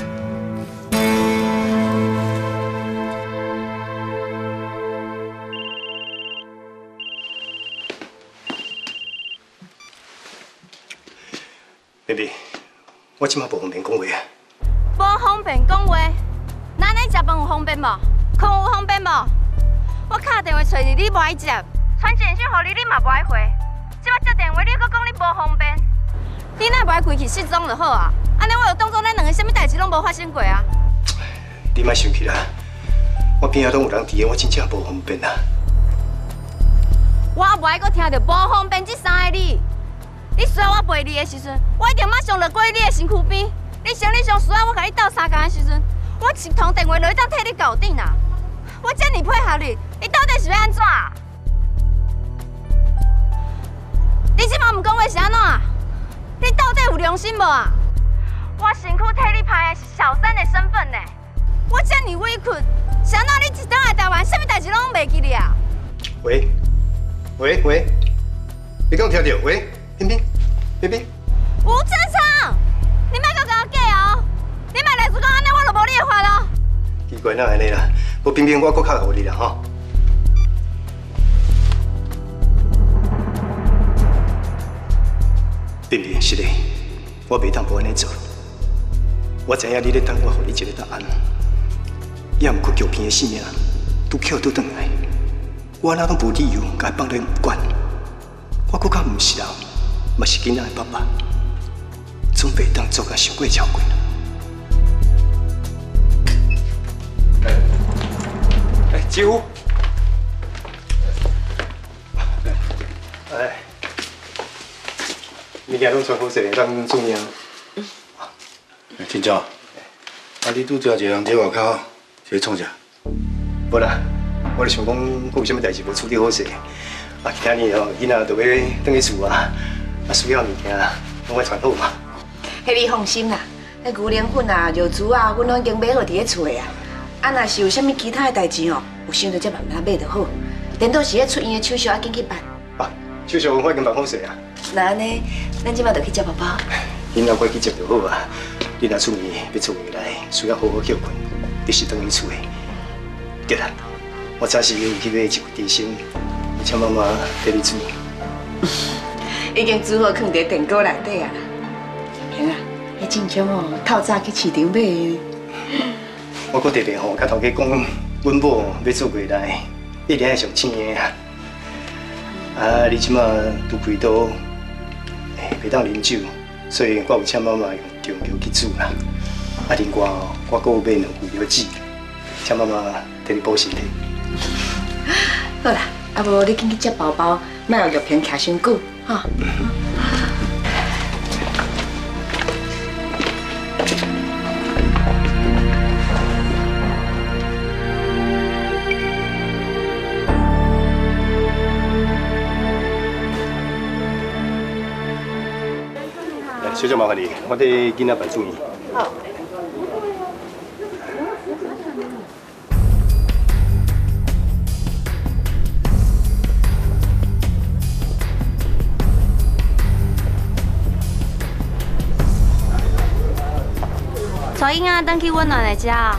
baby， 我即马无方便讲话啊。 无方便讲话，那你食饭有方便无？困有方便无？我打电话找你，你无爱接；传简讯互你，你嘛无爱回。即摆接电话，你搁讲你无方便，你哪无爱规气失踪就好啊？安尼我就当作咱两个啥物代志拢无发生过啊。 你莫生气啦，我边仔拢有人伫个，我真正无方便啊。 我无爱搁听到无方便这三个字。你需要我陪你的时阵，我一定马上落过你的身躯边。你想你上需要我甲你斗相共的时阵，我一通电话就会当替你搞定啦。我遮尔配合你，你到底是要安怎？你即马唔讲话是安怎？你到底有良心无啊？我身躯替你拍的是小三的身份呢。我遮尔委屈，是安怎你一倒来台湾，啥物代志拢袂记哩啊？ 喂，喂喂，你敢有听到？喂，冰冰，冰冰。 吴正昌，你莫搁甲我假哦！你莫来自讲安尼，我就无你的法咯。 奇怪，哪安尼啦？无冰冰，我搁敲互你啦吼。冰冰，是的，我袂当无安尼做。我知影你咧等我，互你一个答案。也毋过桥边的性命，拄捡倒转来，我哪拢无理由甲伊放咧唔管。我搁较毋是人，嘛是囡仔的爸爸，总袂当做甲伤过超过。 哎，几乎。 哎，物件拢穿好势，当注意啊。 真正，啊，你拄着一个人在外口，是创啥？ 无啦，我是想讲，我有啥物代志无处理好势，啊，其他日哦，囡仔就要转去厝啊，啊，需要物件拢要传好嘛。 迄你放心啦，迄牛奶粉啊、肉珠啊，阮拢已经买好伫咧厝的啊。啊，若是有啥物其他的代志哦，有想到才慢慢买就好。等到时咧出院的手续要紧去办。 啊，手续我已经办好势啊。 那安尼，咱即马就去接包包。 囡仔过去接就好啊。你若出院要出院来，需要好好休困，必须等于厝的。对啦，我早时去买一副猪心，请妈妈替你煮。 已经煮好放伫电锅内底啊。平啊，迄真像哦，透早去市场买的。 我搁特别吼，甲头家讲，阮某要做过来，一定爱上青的啊。啊，你即马拄开刀，袂当啉酒，所以我有请妈妈用中药去煮啦。啊，另外我搁有买两副药剂，请妈妈替你补身体。 好啦，啊无你紧去接包包，莫有药瓶徛伤久，哈。 小姐麻烦你，我替囡仔办注意。 好。 带囡仔转去温暖的家。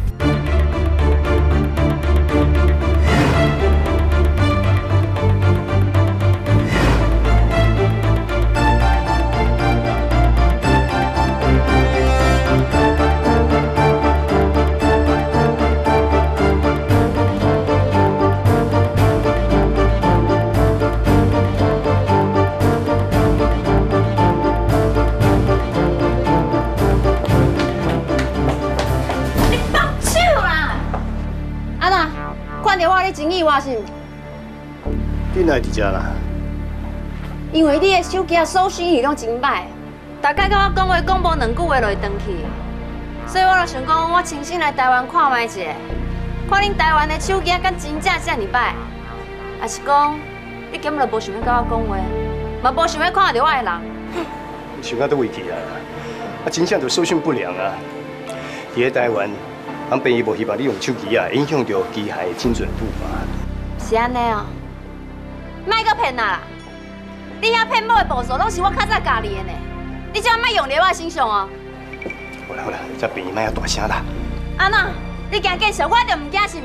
情意外是？ 你哪会伫遮啦？ 因为你的手机搜寻器拢真歹，大概甲我讲话讲无两句话就会断去，所以我就想讲，我亲身来台湾看卖一下，看恁台湾的手机敢真正遮尔歹，还是讲你根本就无想要甲我讲话，嘛无想要看到我的人。 你想到倒位去啊？啊，真正就搜寻不良啊！伫咧台湾。人朋友无希望你用手机啊，影响到机械的精准度嘛。 是安尼哦，莫搁骗啦！ 你遐骗某的步数，拢是我较早教你的呢。你这莫用在我身上哦。 好啦好啦，这便宜莫遐大声啦。 安那？你惊继续，我就唔惊是毋？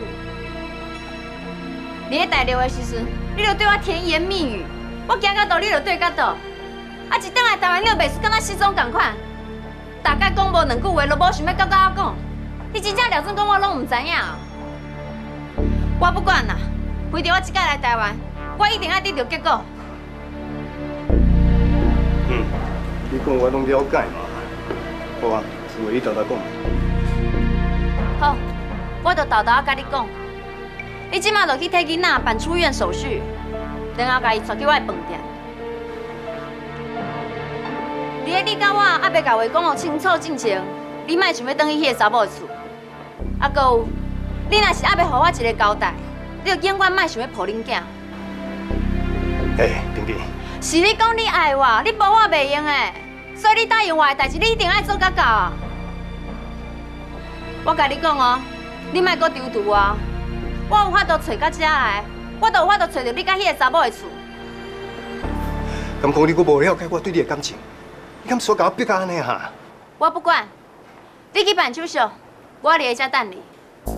你咧大陆的时阵，你就对我甜言蜜语，我行到倒你就对到倒。啊，一转来台湾，你就袂是敢若失踪共款。大概讲无两句话，就无想要甲我讲。你真正了准讲我拢唔知影哦。我不管啦，为着我即届来台湾，我一定要得到结果。 嗯，你讲我拢了解嘛。好啊，有话你豆豆讲。 好，我就豆豆啊，甲你讲，你即马就去替囡仔办出院手续，然后甲伊带去我的饭店。伫咧你甲我还袂甲话讲哦清楚进前，你莫想要转去迄个查某的厝。啊，搁有，你若是还袂互我一个交代，你就永远莫想要抱恁囝。 哎，冰冰， 是你讲你爱我，你无我袂用的，所以你答应我的代志，你一定爱做到到啊！我甲你讲哦，你莫搁丢涂我，我有法度找到遮来，我就有法度找到你甲迄个查某的厝。 敢讲你阁无了解我对你的感情，你敢说甲我逼到安尼哈？ 我不管，你去办手续，我伫咧遮等你。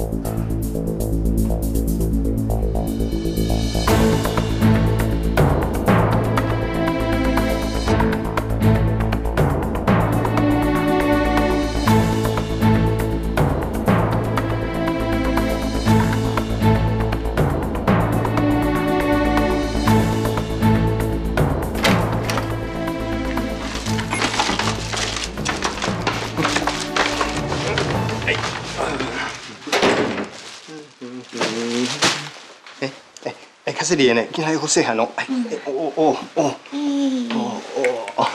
是练的，今仔好细汉哦。哎，哦哦哦哦哦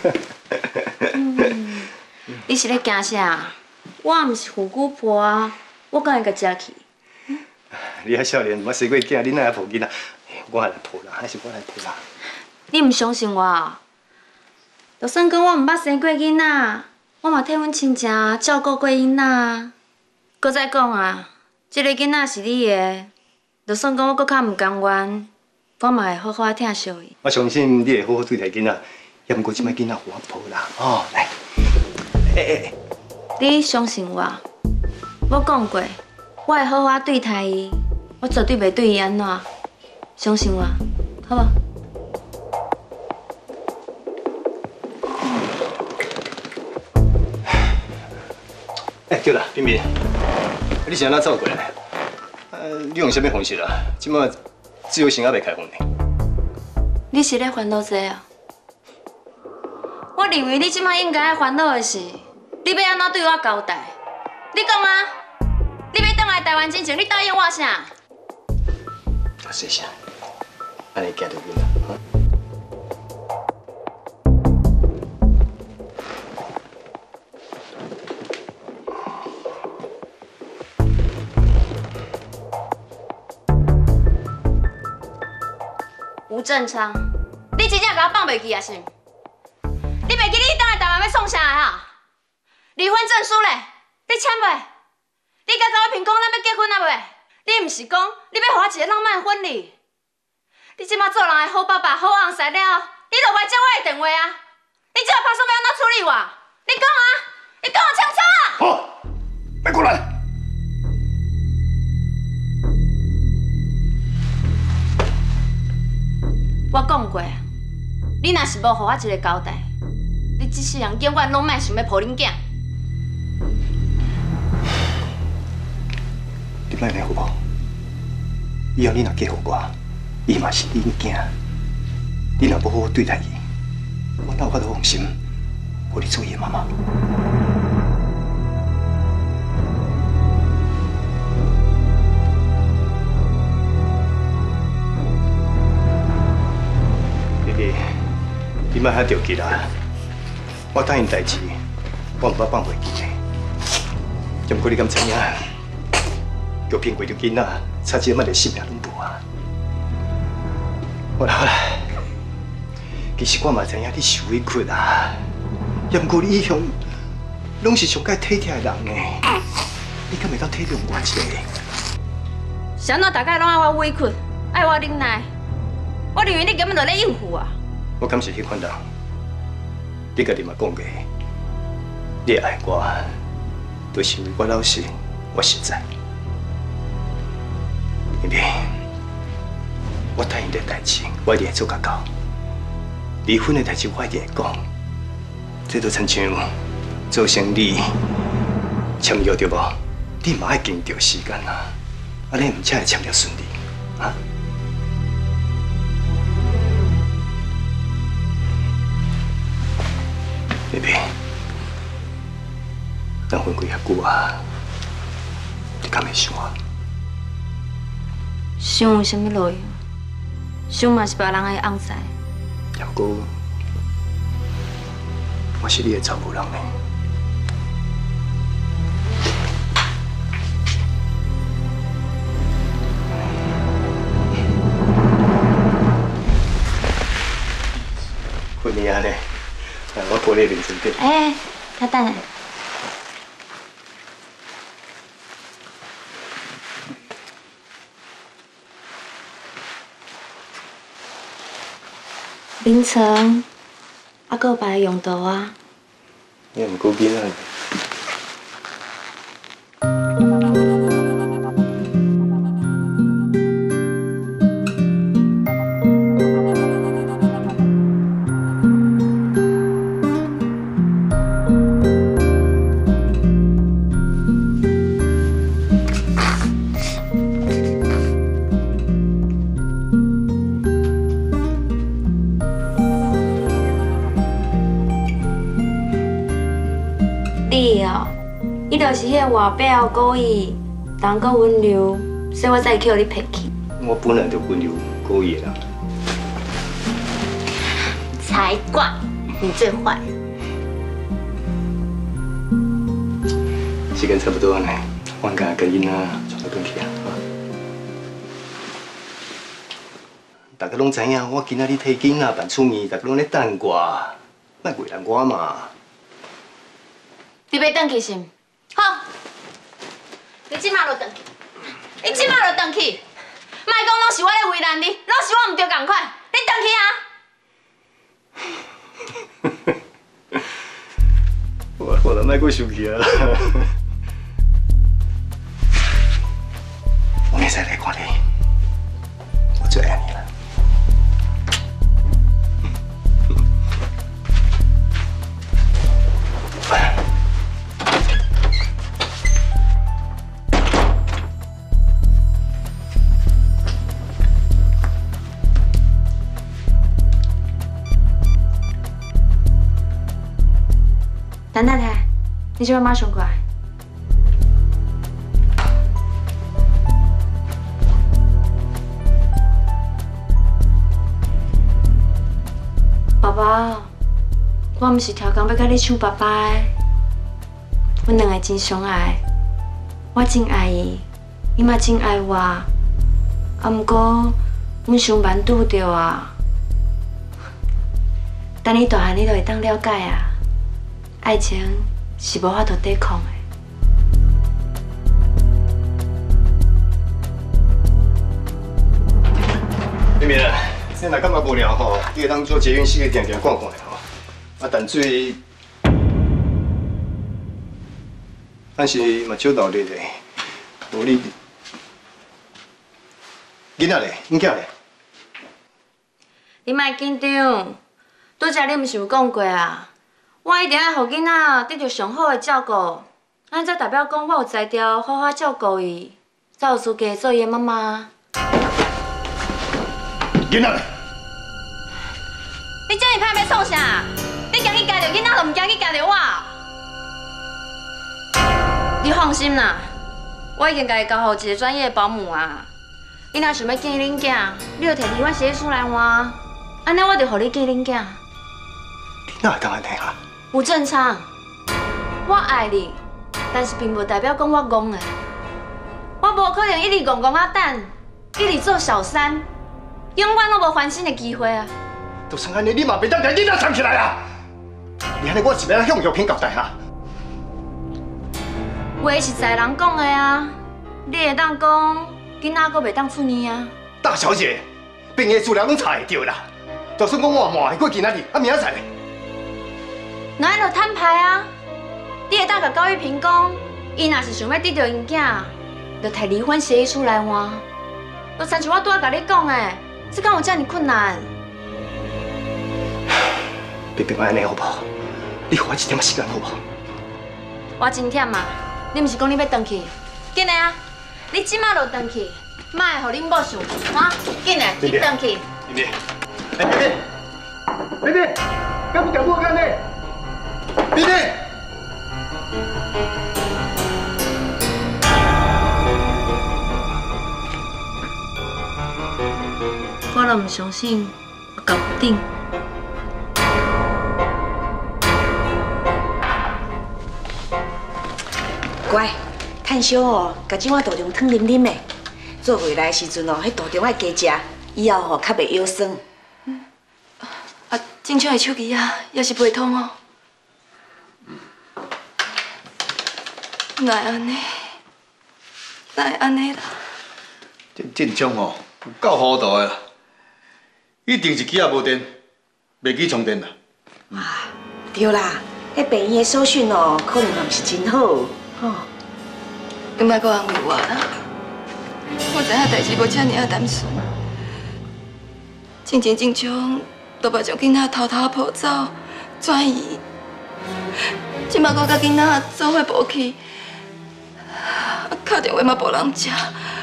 哦。 你是咧惊啥？我毋是虎姑婆啊，我敢会甲食去？ 你遐少年，我生过囝，你哪会抱囡仔？我来抱啦，还是我来抱啦？ 你毋相信我啊？就算讲我毋捌生过囡仔，我嘛替阮亲戚照顾过囡仔。搁再讲啊，这个囡仔是你的。就算讲我搁较唔甘愿，我嘛会好好疼惜伊。 我相信你会好好对待囡仔，也毋过即摆囡仔互我抱啦。哦，来，哎哎哎， 你相信我，我讲过，我会好好对待伊，我绝对袂对伊安怎。相信我，好无？ 哎，对了，冰冰，你是安怎走过来？呃，你用啥物方式啊？即马自由行还袂开放呢。 你是咧烦恼这啊？我认为你即马应该要烦恼的是，你要安怎对我交代？你讲啊！你要倒来台湾之前，你答应我啥？ 啊，说啥？安尼惊到囡仔？ 吴正昌，你真正甲我放袂记啊是？你袂记你倒来台湾要创啥啊？离婚证书嘞，你签袂？你甲甲我评讲咱要结婚啊袂？你毋是讲你要互我一个浪漫的婚礼？你即马做人的好爸爸、好翁婿了，你就袂接我的电话啊？你即马打算要安怎处理我？你讲啊！你讲我清楚啊！ 好，别过来。 我讲过，你若是无互我一个交代，你这世人永远拢莫想要抱恁囝。 你莫安尼好无？以后你若嫁互我，伊嘛是恁囝，你若无好好对待伊，我哪有法度放心，互你做伊的妈妈？你莫遐着急啦！我答应代志，我毋捌放袂记的。只不过你敢知影，叫骗过着囡仔，差一个仔连性命拢无啊！好啦好啦，其实我嘛知影你受委屈啊，也毋过你一向拢是上介体贴的人呢，你敢会当体谅我一个？ 谁怎大概拢爱我委屈，爱我忍耐？我认为你根本就咧应付我。 我敢是迄款人，你家己嘛讲过，你爱我，就是因为我老实，我实在。妹妹，我答应的代志，我一定会做甲到。离婚的代志，我一定会讲。这都亲像做生意签约对无？你嘛爱经着时间啊，啊，你唔才会签了顺利啊。 妹妹，咱分开遐久啊，你敢会想我？ 想有啥物路用？想嘛是别人的翁婿。 也不过，我是你的查某人呢。婚礼啊呢？ 我陪你认真点。 哎，等等下。凌晨，还阁有别的用途啊？ 你唔顾囡仔。 你哦，伊就是迄个外表故意，人阁温柔，所以我才会去互你骗去。 我本来就温柔故意的人。 才怪，你最坏。 时间差不多呢，我甲跟囡仔带到转去啊。大家拢知影，我今仔日替囡仔办厝面，大家拢咧等我，莫为难我嘛。 你要转去是？好，你即马就转去，你即马就转去，莫讲拢是我咧为难你，拢是我唔对共款，你转去啊！我我都莫阁生气啊！我明仔来看你，我最爱你了。 陈太太，你这边马上过来。爸爸，我唔是超工要甲你抢爸爸的，阮两个真相爱，我真爱伊，伊嘛真爱我，啊，毋过阮上班拄着啊，等你大汉，你就会当了解啊。 爱情是无法度抵抗的。 妹妹啊，你若感觉无聊吼，你会当做捷运四个点点逛逛的吼。啊，淡水，但是嘛少闹热的，无你囡仔咧，囝咧。 你莫紧张，拄则你毋是有讲过啊？ 我一定要互囡仔得到上好的照顾，安则代表讲我有才调，好好照顾伊，才有资格做伊的妈妈。 囡仔， 你这么歹要创啥？你惊去夹着囡仔，就唔惊去夹着我？你放心啦，我已经甲伊交互一个专业的保姆啊。你若想要见恁囝，你就摕离婚协议书来换，安尼我就互你见恁囝。 你哪会当安尼啊？ 吴正昌，我爱你，但是并不代表讲我戆的。我无可能一直戆戆啊等，一直做小三，永远都无翻身的机会啊！ 就算安尼，你嘛袂当将囡仔藏起来啊！你安尼，我是要向药品交代啊！ 话是在人讲的啊，你会当讲囡仔阁袂当出院啊？ 大小姐，病的资料拢查会到啦， 就算讲我瞒过今仔日，啊明仔载呢？ 那咱就摊牌啊！你会当甲高玉平讲，伊若是想要得到因囝，就摕离婚协议出来换。就亲像我拄仔甲你讲的，这敢有遮尔困难？ 别别安尼好不好？你给我一点时间好不好？ 我真忝啊！你毋是讲你要回去？紧来啊！你即马就回去，莫互恁某想，哈！紧来，你回去。 别别，哎别别，别别，敢不敢我干呢？别别。 我都唔相信，我搞不定。 乖，趁烧哦，甲即碗豆浆汤啉啉的。做回来的时阵哦，迄豆浆爱加食，以后吼较袂腰酸。 啊，真像的手机啊，也是袂通哦。哪会安尼？哪会安尼啦？ 这这种哦，有够糊涂的啦！一定是机也无电，袂记充电啦。 啊，对啦，迄病院的手讯哦，可能嘛毋是真好，吼。 你莫搁安慰我啦，我知影代志无遮尔啊单纯。进前进像都把将囡仔偷偷抱走转移，即马搁甲囡仔做伙无去，敲电话嘛无人接，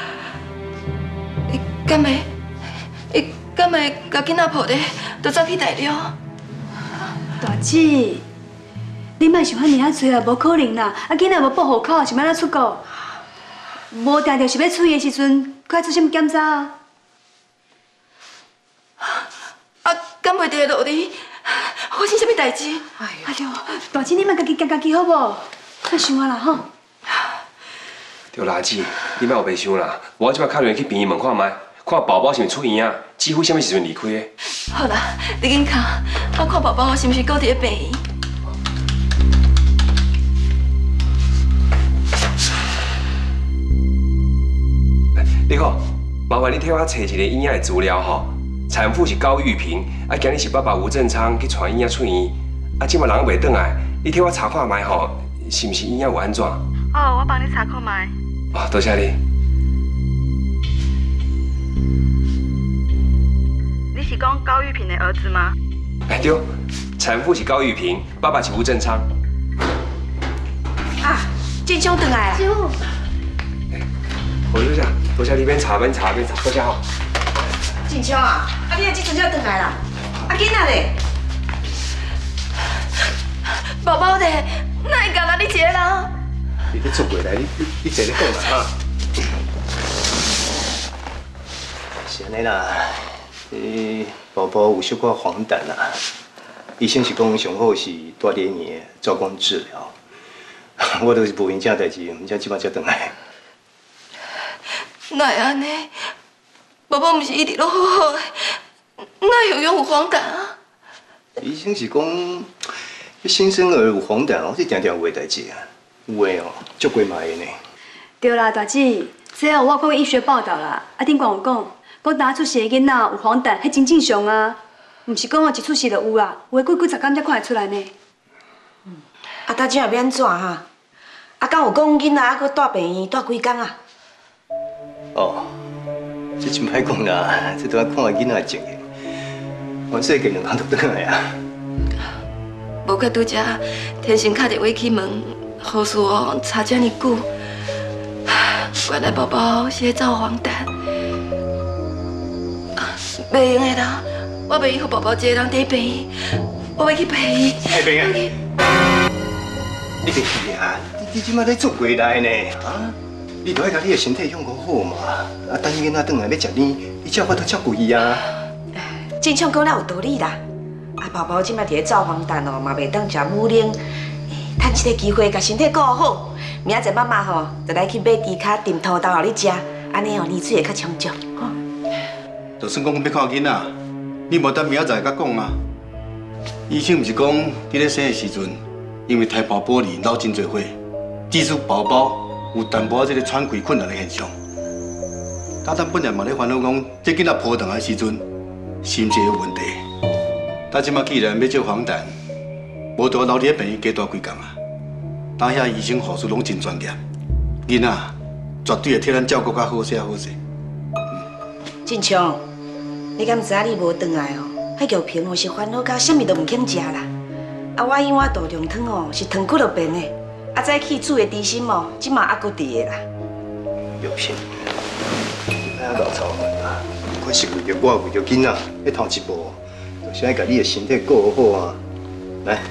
伊敢会？伊敢会甲囡仔抱咧，就走去大陆？ 大姐，你莫想遐尔啊多啊，无可能啦！啊，囡仔无报户口，是要哪出国？无定着是要出院的时阵，该做啥物检查啊？ 啊，敢袂得落哩？发生啥物代志？ 哎呦，大姐，你莫家己惊家己好无？莫想啊啦吼！ 对啦，姊，你莫有袂想啦，我即摆敲电话去病院问看卖，看宝宝是毋是出院啊？几乎啥物时阵离开的？ 好啦，你紧敲，我看宝宝是毋是搁伫咧病院。 你好，麻烦你替我找一个婴仔的资料吼。产妇是高玉萍，啊，今日是爸爸吴正昌去传婴仔出院，啊，即摆人袂转来，你替我查看卖吼，是毋是婴仔有安怎？ 哦，我帮你查看卖。 哦，多谢你。 你是讲高玉萍的儿子吗？ 哎对，产妇是高玉萍，爸爸是吴正昌。 啊，建昌回来啦！ 何小姐，多谢你免查免查免查，多谢吼。 建昌啊，啊你啊即阵才回来啦？啊囡仔咧？ 宝宝咧，哪会干那你一个人？ 你咧出过来，你你你坐咧讲啦哈。是安尼啦，伊宝宝有小可黄疸啦，医生是讲上好是大连院照光治疗。我都是无闲这代志，毋才即摆才回来。 哪会安尼？宝宝毋是一直都好好的，哪会有有黄疸啊？ 医生是讲，新生儿有黄疸哦，这定定有诶代志啊，有诶哦，足过嘛会呢。 对啦，大姐，这有我看过医学报道啦，啊顶管有讲，讲打出世的囡仔有黄疸，迄真正常啊，毋是讲哦一出世就有啦，有诶几几十天才看会出来呢。 啊，大姐要安怎哈？啊，敢有讲囡仔还搁住病院住几工啊？ 哦，这真歹讲啦，这都要看下囡仔情形。我细个两工就转来啊。 无过拄则天生打电话去问护士哦，查遮尔久，原来宝宝是咧走黄疸。袂用的啦，我袂用，互宝宝一个人伫病院，我要去陪伊。 哎，病啊！你别去啊！你你即摆咧做回来呢？啊！你着爱甲你的身体养好好嘛。啊，等囡仔转来要食奶，你才有法度照顾伊啊。 建昌讲了有道理啦。啊，宝宝即摆伫咧走黄疸哦，嘛袂当食母奶，趁这个机会甲身体顾好。明仔载妈妈吼，就来去买猪脚炖土豆互你食，安尼哦年水会较充足。吼。 就算讲要看囡仔，你无等明仔载甲讲啊。医生毋是讲伫咧生的时阵，因为胎泡剥离流真侪血，致使宝宝有淡薄仔这个喘气困难的现象。大丹本人嘛咧烦恼讲，这囡仔抱长的时阵，心情有问题。 他即马既然要做访谈，无多留伫咧病院加大几工啊。当遐医生护士拢真专业，囡仔绝对会替咱照顾较好些好势。 进昌，你敢知你无回来哦？迄玉萍哦是烦恼到啥物都唔肯食啦。啊，我因我豆浆汤哦是汤骨落变的，啊早起煮的猪心哦，即马还阁伫的啦。 玉萍，你莫搞操烦啦，我是为着我为着囡仔，迄头一步，就是爱甲你的身体顾好啊。来。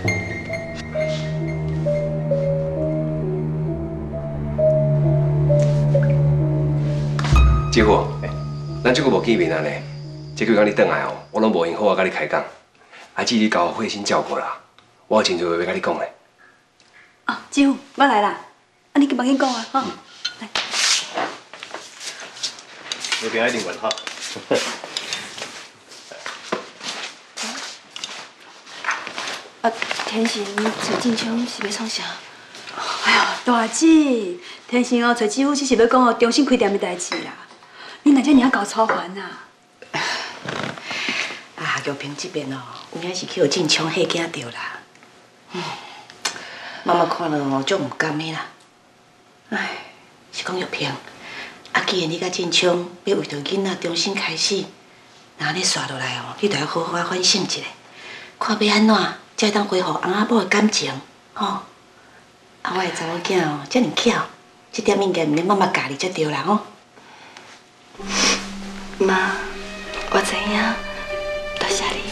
姐夫，咱这个无见面啊呢，这几工你转来哦，我拢无闲好啊，甲你开讲。阿姊，你甲我费心照顾啦，我有真侪话要甲你讲咧。 哦，姐夫，我来啦，啊，你慢紧讲啊，吼。来， 你平安定稳哈。 啊，天成找进昌是要创啥？哎呦，大姐，天成哦，找姐夫只是要讲哦，重新开店的代志啦。 你哪只尔搞操烦啊？ 啊，玉萍这边哦，有影是去互进昌吓惊着啦。嗯，妈妈看了哦，足唔甘的啦。唉，是讲玉萍，啊，既然你甲进昌要为着囡仔重新开始，那安尼刷落来哦，你就要好好反省一下，看要安怎才会当恢复翁仔某的感情，吼、哦。啊，我的查某囝哦，遮尔巧，这点应该唔免妈妈教你才对啦，吼、哦。 妈，我知影，多谢你。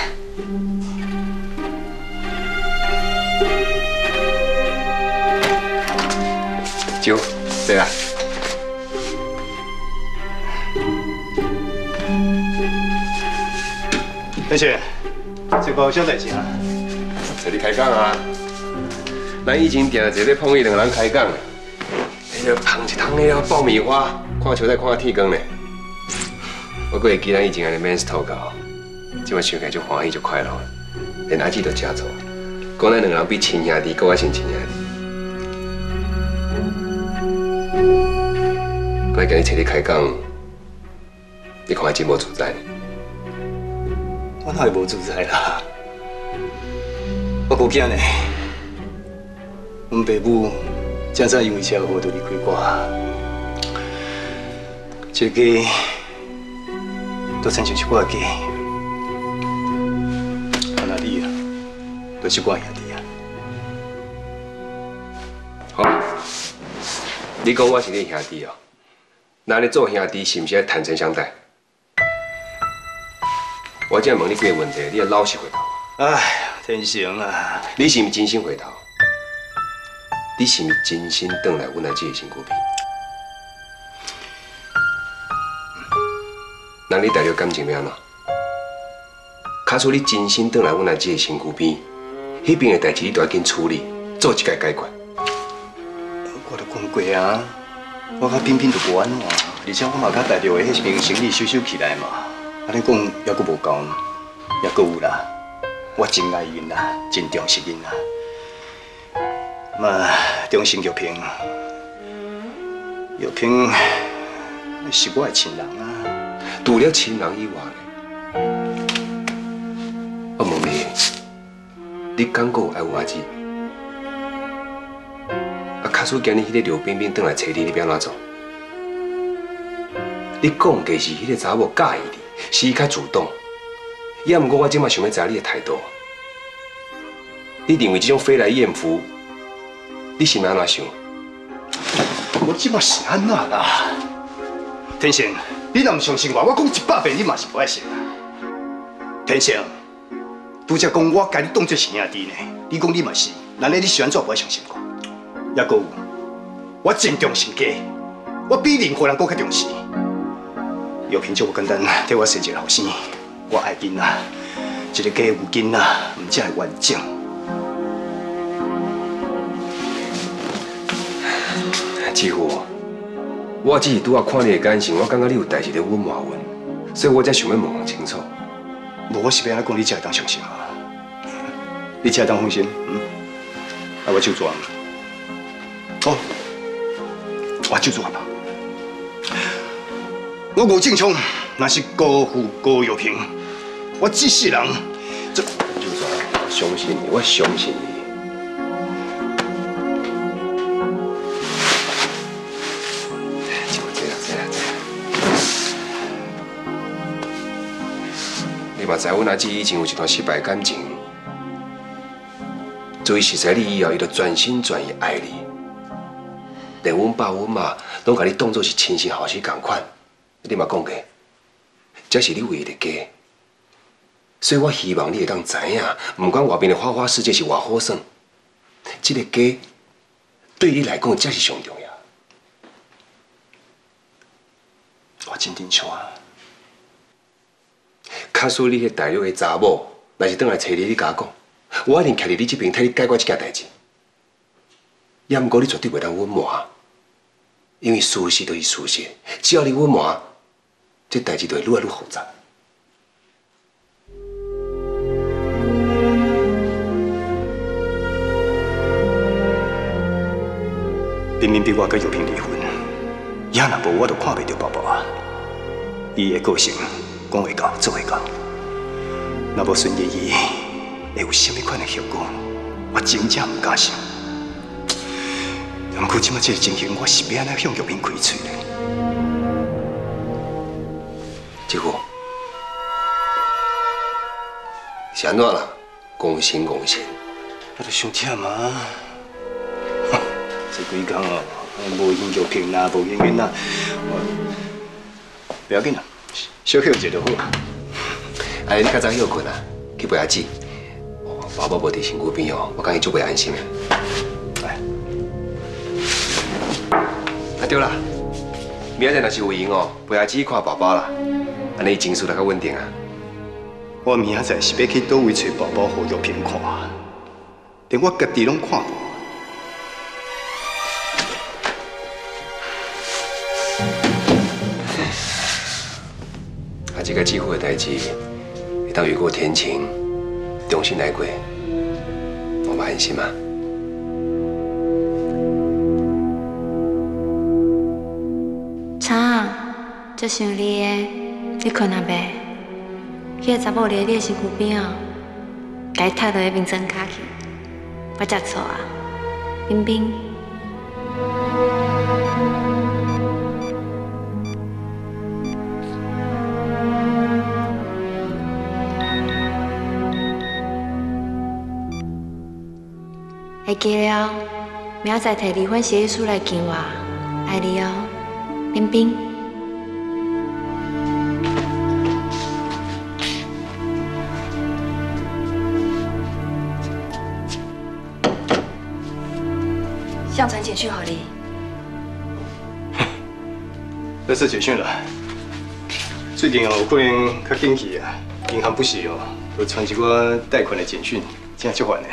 酒，对啦。 天成，这个有啥代志啊？ 找你开讲啊！咱以前定坐咧碰伊两个人开讲，迄个捧一桶迄个爆米花，看球赛看到天光呢。 我阁会记咱以前安尼免死讨教，即摆想起来就欢喜就快乐，连阿姊都真错，讲咱两个人比亲兄弟，搁较像亲兄弟。我今日找你开讲，你看我真无自在呢。 我哪会无自在啦？我无惊呢，阮爸母正早因为车祸就离开我，这个。 都亲像是我的家，啊那你啊，都是我兄弟啊。 好，你讲我是你兄弟哦，那你做兄弟是毋是要坦诚相待？我这样问你几个问题，你要老实回答我。 哎呀，天成啊， 你是毋是真心回答？你是毋是真心转来阮来这个身躯边？ 那你带着感情要安怎？卡出你真心转来阮来这个身躯边，迄边的代志你都要紧处理，做一界解决。 我都讲过啊，我甲萍萍都无安怎，而且我嘛甲带着的迄边生意收收起来嘛。安尼讲还阁无够，还阁有啦，我真爱因啦，真重视因啦。嘛，重视玉萍，玉萍是我的亲人啊。 除了亲人以外呢，我问你，你敢阁有爱有阿姊？啊，卡出今日迄个刘冰冰转来找你，你要安怎做？你讲的是迄个查某介意你，是伊较主动。也毋过我即马想要知你的态度。你认为这种飞来艳福，你是安怎想？ 我即马是安怎啦？天成。 你若唔相信我，我讲一百遍，你嘛是不爱信啊。天成，拄则讲我甲你当作是兄弟呢，你讲你嘛是，难道你是安怎不爱相信我？还阁有，我真重视家，我比任何人搁较重视。玉萍就无简单，替我生一个后生，我爱囡仔，一个家有囡仔，唔才会完整。 几乎。 我只是拄啊看你的眼神，我感觉你有代志在隐瞒阮，所以我才想要问问清楚。 无，我是要安怎讲，你才会当相信啊？你才会当放心，嗯？啊，我手纸。哦，我手纸吧。我吴正昌若是辜负高玉萍，我这世人这就是说，我相信你，我相信你。就这样，这样，这样。你嘛知，阮阿姊以前有一段失败感情，所以实在你以后，伊就全心全意爱你。 连阮爸阮妈拢甲你当作是亲生后生同款，你嘛讲过，这是你唯一的家。所以我希望你会当知影，不管外面的花花世界是偌好耍，这个家对你来讲才是上重要。 我真认错啊！ 假使你迄大陆的查某，若是倒来找你，你甲我讲，我一定徛伫你这边替你解决这件代志。也毋过你绝对袂当隐瞒。 因为事实就是事实，只要你隐瞒，这代志就会愈来愈复杂。 明明比我佮玉萍离婚，也若无我就看袂到宝宝啊！伊的个性讲会到做会到，若无顺利伊会有甚物款的效果，我真正唔敢想。 毋过，即摆这个情形，我是要安怎向玉萍开嘴呢？ 这个是安怎啦？公心公心， 我都伤忝啊！这几工哦，无闲玉萍啦，无闲囡仔，不要紧啦，小休一下就好啊。 安尼你较早休困啊，去陪阿姊。爸爸无伫身躯边哦，我感觉足袂安心的。 啊对啦，明仔日若是有闲哦，陪阿姊看宝宝啦，安尼情绪就较稳定啊。 我明仔载是要去倒位找宝宝互玉萍看，连我家己拢看无。 啊，这个几乎的代志，会当雨过天晴，重新来过，我嘛安心啊。 ছাঁ，足想你的，你困啊未？迄个查某伫你的身躯边哦，甲伊踢落去眠床骹去，我食醋啊，冰冰。会记了，明仔载摕离婚协议书来见我，爱你哦。 冰冰， 上传简讯给你。 这次简讯啦，最近哦有可能较紧急啊，银行不时哦，都传一个贷款的简讯，真足烦的。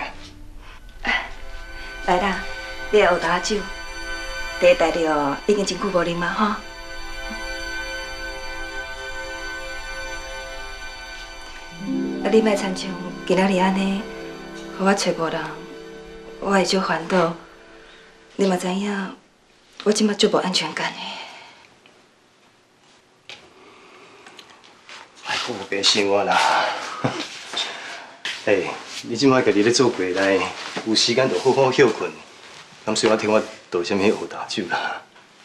来啦，你的乌打酒。 第一大料已经真久无啉嘛吼，啊你莫参像今仔日安尼，互我找无人，我会足烦恼。你嘛知影，我即马足无安全感的。 哎，我别想我啦。哎，你即马家己咧做柜台，有时间就好好休困，敢需要听我倒什么乌打酒啦？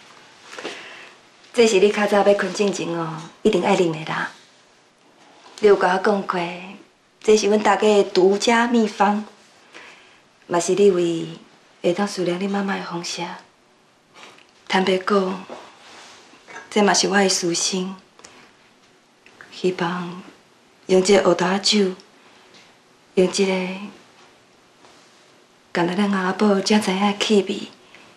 这是你较早要困之前哦，一定爱啉的啦。你有甲我讲过，这是阮大家的独家秘方，嘛是你为会当思念你妈妈的方式。坦白讲，这嘛是我的私心，希望用这个乌打酒，用这个干咱咱阿宝才知影的气味，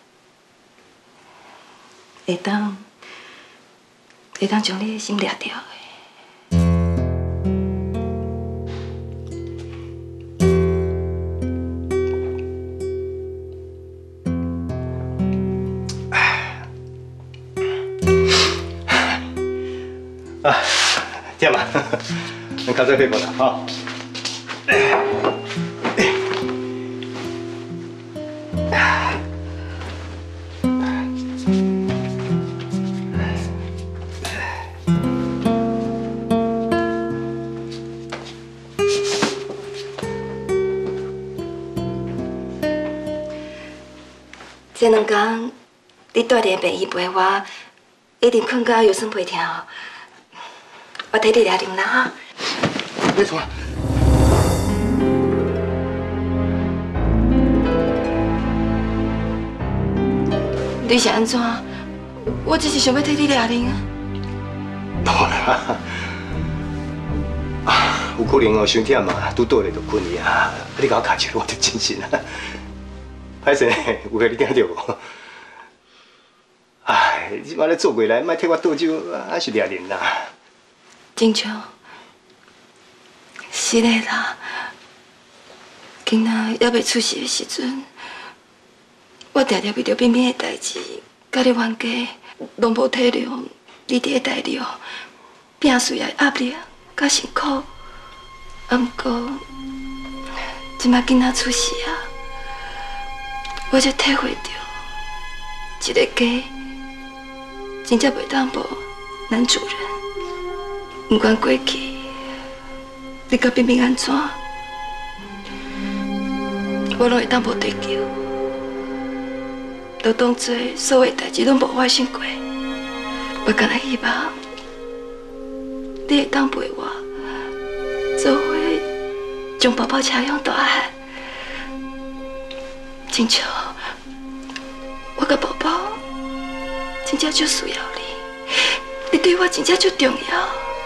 会当会当将你的心掠掉的。 啊，忝啊，咱较早配合啦，吼。 这两天你住伫病院陪我，一定困到腰酸背痛哦。我替你抓啉啦哈。 没错。 你是安怎？我只是想要替你抓啉啊。 无啦。啊，有可能哦，伤忝嘛，拄倒咧就困去啊。你甲我卡笑，我就真心啊。歹势，有甲你听到无？哎，即摆咧做过来，莫替我倒酒，还是抓啉啦。 真像，是的啦。今仔还未出事的时阵，我常常为着冰冰的代志，甲你冤家，拢无体谅你伫个代理哦，拼事业压力甲辛苦。啊，毋过，即摆囡仔出事啊，我才体会到，一个家真正袂当无男主人。不管过去，你甲冰冰安怎，我拢会当无追求，都当作所有代志拢无发生过。我敢若希望你会当陪我，做伙将宝宝车养大汉。真像我甲宝宝真正足需要你，你对我真正足重要。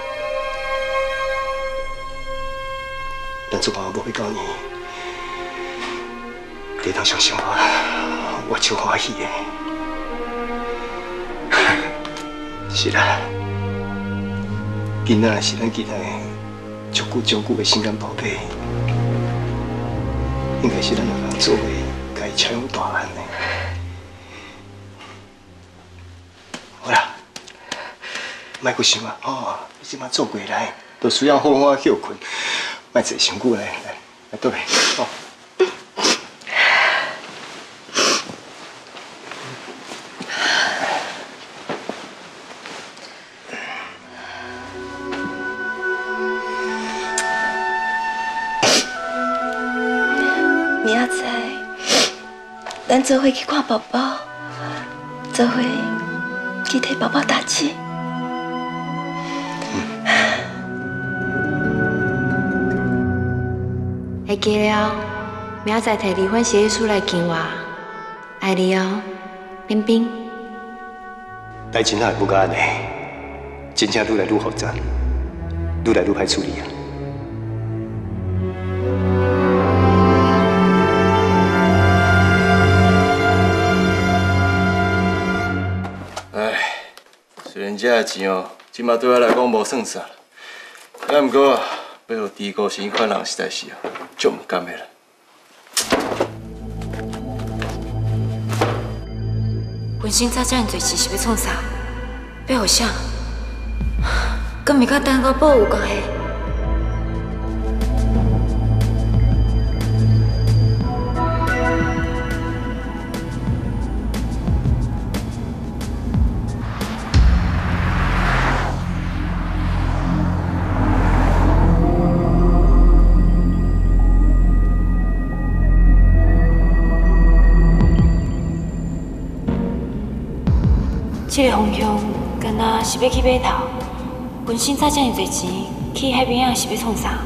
咱做我无去到你，你当相信我，我超欢喜的。是啦，囡仔是咱期待足久足久的心肝宝贝，应该是咱两人做伙，甲伊饲养大汉的。好啦，莫阁想啊，哦，你即马做过来，就需要好好休困。莫坐伤久来，来来倒来，哦。 明仔载，咱做伙去看宝宝，做伙去替宝宝打气。 会记了，明仔载摕离婚协议书来见我，爱你哦，冰冰。 代志哪会不甲安尼？真正愈来愈复杂，愈来愈歹处理啊！ 唉，虽然这个钱哦，即马对我来讲无算啥，也毋过啊，要互低高薪款人实在是哦，足毋甘的啦。 本身早遮尔侪钱是要创啥？要互啥？敢毋甲蛋糕宝有关系？这个方向，敢若是要去码头。本身早遮尔侪钱，去海边仔是要创啥？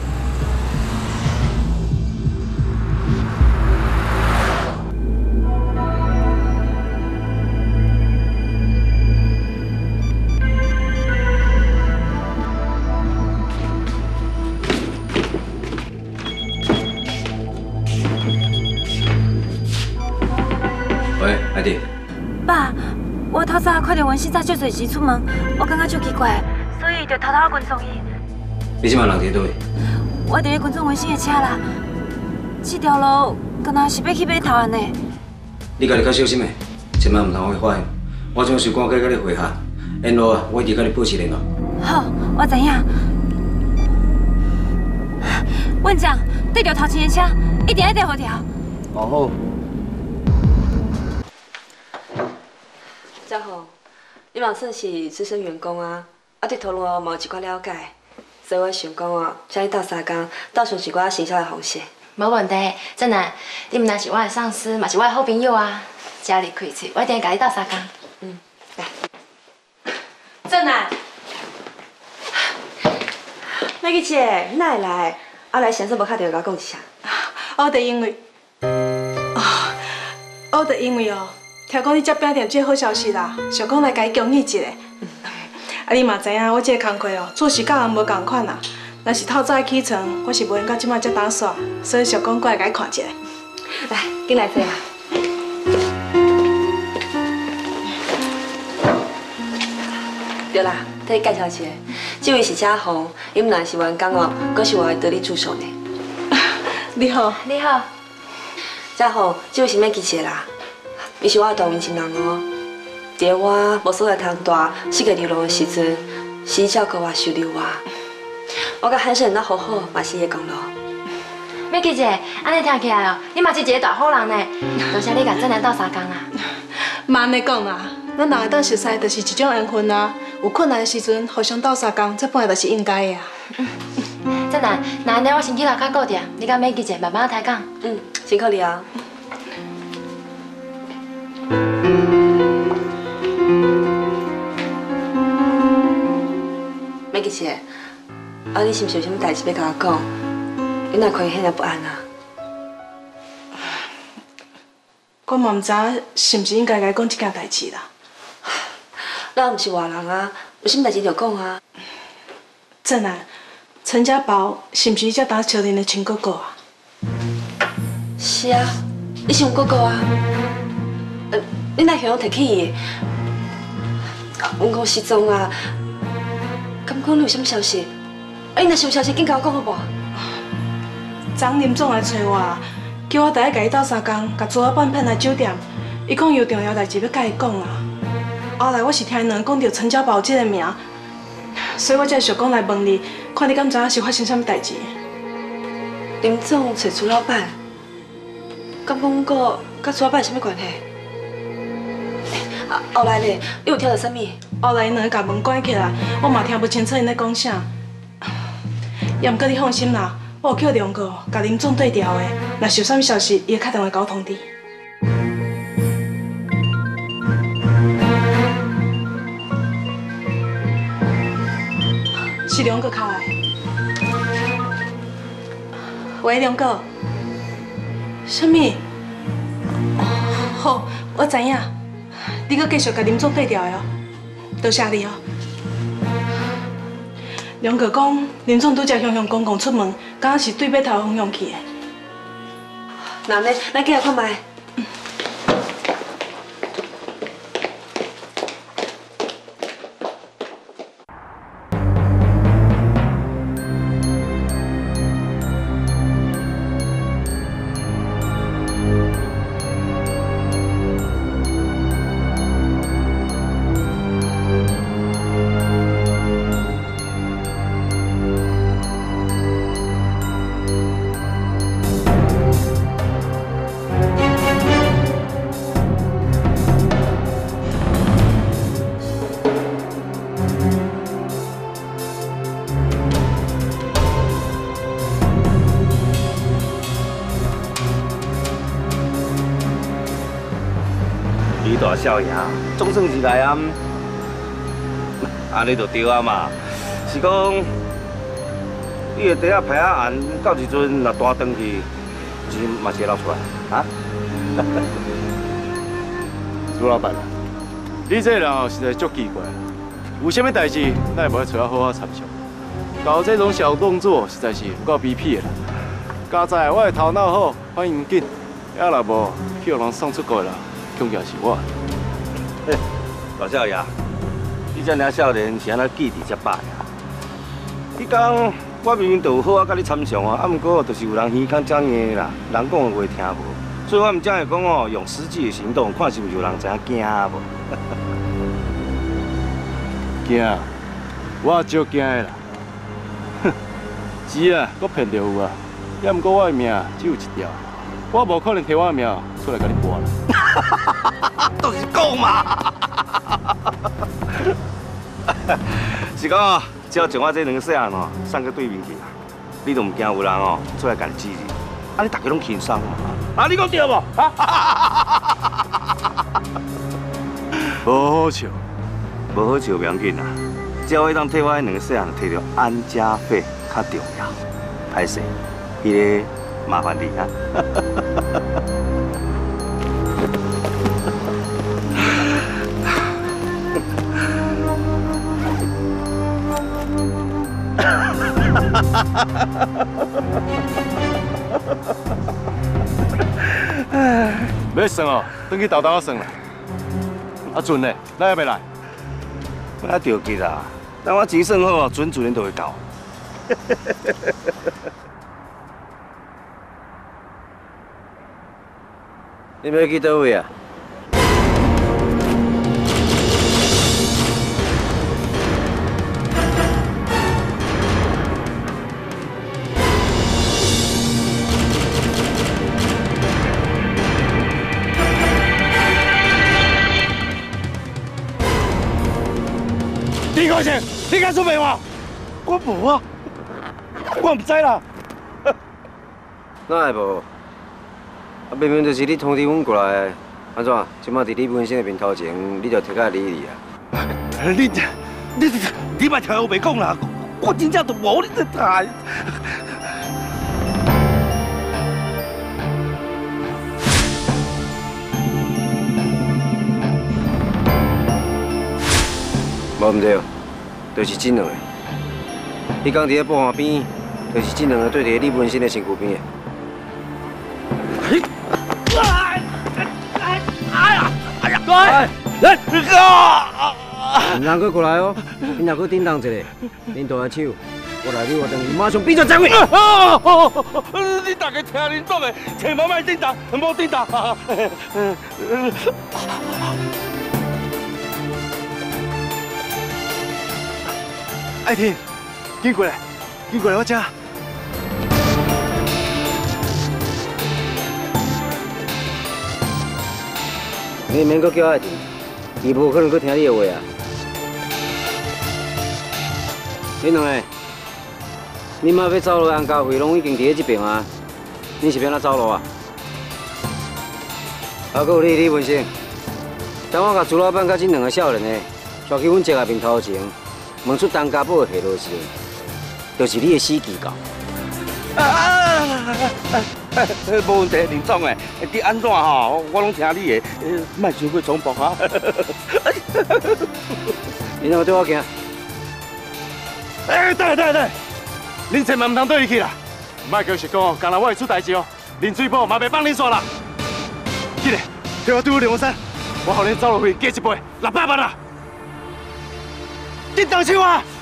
喂，阿弟。 爸。我透早看到文新早足侪钱出门，我感觉足奇怪，所以就偷偷跟踪伊。 你即马人伫倒位？ 我伫咧跟踪文新的车啦。这条路敢若是要去码头安尼。 你家己较小心诶，千万唔通会发现。我将时光计甲你会合，沿路啊，我一直甲你保持联络。 好，我知影。文长，对着头前的车，一定一定好调。 哦好。 嘉豪，你嘛算是资深员工啊，啊对头路嘛有一寡了解，所以我想讲哦，请你斗三工，斗上一寡行销的方式。 没问题，真的，你们若是我的上司，嘛是我的好朋友啊。 家里开嘴，我一定甲你斗相共。 嗯，来。 正南， 美琪姐，你哪会来？啊来，先生无敲电话甲我讲一下。 我得因为，哦，我得因为哦，听讲你接饼店这好消息啦，想讲来甲你恭喜一下。啊，你嘛知影，我这个工课哦，做时甲人无共款啦。若是透早起床，我是无闲到即摆才打煞，所以想讲过来甲你看一下。 来，进来坐啦。对啦，替你介绍一下，这位是嘉宏，伊毋但是员工哦，阁是我的得力助手呢。 你好， 你好， 嘉宏，这位是美琪姐啦，伊是我的同情人哦。伫我无所在通大世界流浪的时阵，是伊照顾我、收留我。我甲汉生那好好，嘛是伊的功劳。 美琪姐，安尼听起来哦，你嘛是一个大好人呢。多谢你甲正南斗相共啊。 嘛安尼讲啦，咱人会当熟悉，就是一种缘分啊。有困难的时阵，互相斗相共，这本来就是应该的啊。 正南，那安尼我先去楼骹顾着，你甲美琪姐慢慢抬讲。 嗯，辛苦你啊。美琪姐，啊，你是毋是有啥物代志要甲我讲？你哪可以遐尔不安啊？ 我嘛毋知影是毋是应该甲你讲这件代志啦。 咱毋是外人啊，有啥物代志就讲啊。 正南，陈家宝是毋是你才打笑脸的亲哥哥啊？ 是啊，你是阮哥哥啊。呃，你哪向我提起伊？阮公失踪啊，敢讲你有啥物消息？啊，你若是有消息，紧甲我讲好无？ 昨林总来找我，叫我第一甲伊斗相共，甲做伙办骗来酒店。伊讲有重要代志要甲伊讲啊。后来我是听因两讲到陈家宝这个名，所以我才想讲来问你，看你敢知影是发生啥物代志？ 林总找朱老板，敢讲个甲朱老板有啥物关系？啊，后来咧，你有听到啥物？ 后来因两个甲门关起来，我嘛听不清楚因咧讲啥。也毋过你放心啦，我有叫梁哥甲林总对调的，若是有啥物消息，伊会打电话甲我通知。是梁哥敲的。喂，梁哥。什么？好，我知影。你阁继续甲林总对调的哦，多谢你哦。梁哥讲，林总拄则雄雄公公出门，敢若是对码头方向去的。 那呢，咱进来看卖。 李大少爷，总算是来啊！安尼就对啊嘛，是讲你的底下排啊案，到时阵若大转去，钱嘛是会捞出来啊！ 朱老板啊，你这个人哦实在足奇怪，有啥物代志，咱也无找我好好参详。搞这种小动作，实在是有够卑鄙的啦！加在我的头脑好，反应紧，要若无去互人送出国啦。恐惊是我。 嘿，大少爷，你这领少年是安怎记伫这摆啊？迄天我明明就有好啊，甲你参详啊，啊，毋过就是有人耳孔讲硬啦，人讲的话听无，所以我毋才会讲哦，用实际的行动，看是毋是有人知影惊无？ 惊，我少惊的啦。哼，钱啊，搁骗着有啊，也毋过我的命只有一条。我无可能摕我的命出来甲你搏啦！ 都是讲嘛！是讲哦，只要将我这两个细汉哦送去对面去，你都唔惊有人哦出来甲你指认，啊你大家拢轻松嘛？啊你讲对无？啊！ 无好笑， 无好笑，袂要紧啦。只要迄当替我迄两个细汉摕到安家费较重要。歹势，迄个麻烦你啊。 要算哦，回去豆豆仔算啦。啊，准呢？咱要袂来？ 我着急啦，等我钱算好，准自然就会到。 你要去倒位啊？ 李国庆，你敢出卖我？我无啊，我唔知啦。 哪会无？啊，明明就是你通知阮过来的，安怎？即摆伫你本身的面头前，你就贴甲理你啊？ 你你你莫听我袂讲啦，我真正都无你这台。 无毋对，就是这两个。迄天伫咧布岸边，就是这两个对伫李文新的身躯边的。 哎呀！哎呀！来来，啊！ 唔通过过来哦，你若搁叮当一下，恁大个手，我来你活动，马上闭嘴掌柜。 你大家听恁讲的，千万莫叮当，莫叮当。爱婷，紧过来，紧过来，我这。 你免搁叫爱婷，伊无可能搁听你的话啊。恁两个，恁妈要走路安家费，拢已经伫咧这边啊，你是要哪走路啊？啊，搁有你李文生，当我甲朱老板甲这两个少年的带去阮这个面头前。问出当家宝的下落时，就是你的死期到。 啊啊！无问题，林总诶，你安怎吼？我拢听你的，莫伤过冲动啊！ 你两个对我行？ 哎，等等等，恁千万唔通对伊去啦！莫叫实讲哦，将来我会出代志哦，林水宝嘛袂帮恁煞啦。记得，替我对我梁文山，我互恁走路费加一倍，六百万啦！紧动手啊！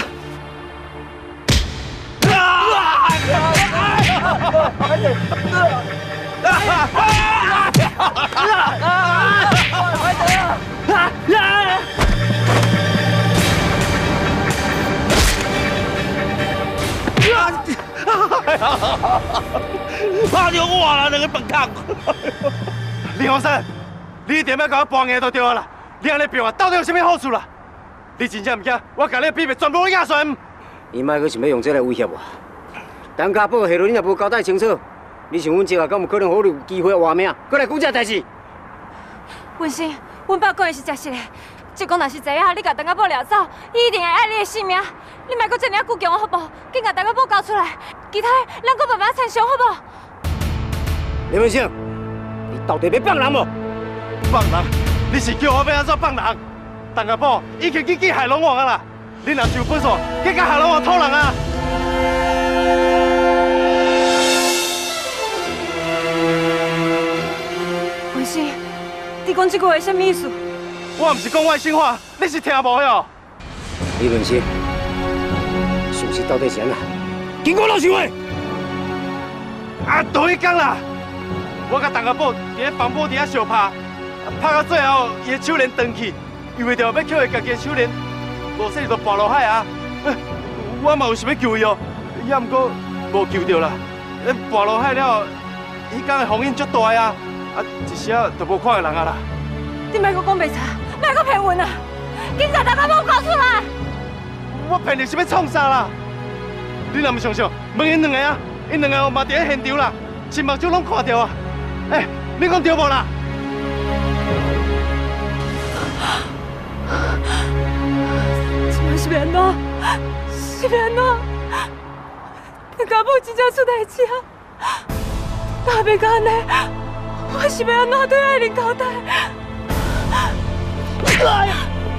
拍着我啦，两个笨蛋！ 李洪生，你一定要甲我搬硬就对啊啦！你安尼变啊，到底有啥物好处啦？你真正唔惊？我甲你的秘密全部压算。 伊莫阁想要用这来威胁我。当家宝下落你若无交代清楚，你想阮这个敢有可能好有机会活命，搁来讲这代志？ 文生，阮爸讲的是真实的。即讲若是知影你甲当家宝掠走，伊一定会爱你的性命。你莫阁这尔倔强好不好？紧甲当家宝交出来，其他的咱阁慢慢参详好不好？ 林文生，你到底要放人无？ 放人？你是叫我要安怎放人？当家宝已经去见海龙王啊啦！你若是有本事，去甲海龙王讨人啊！ 文生，你讲这句话什么意思？ 我唔是讲外星话，你是听无哟？ 李文生，事实到底是安怎？经过老实话。 啊，同迄天啦，我甲当家宝伫咧房屋底下相拍，拍到最后，伊的手链断去，伊为着要捡回家己的手链，无说就跋落海啊！我嘛有想要救伊哦，也毋过无救着啦。跋落海了，迄天的风影足大啊，啊一时啊就无看到人啊啦。 你莫阁讲白差，莫阁骗阮啊！紧甲当家宝交出来！ 我骗你是要创啥啦？你若唔相信，问因两个啊，因两个嘛伫咧现场啦，亲目睭拢看到啊！哎，你讲对无啦？ 是要安怎？是要安怎？等家母真正出代志啊！若袂甲安尼，我是要安怎对爱玲交代？哎呀！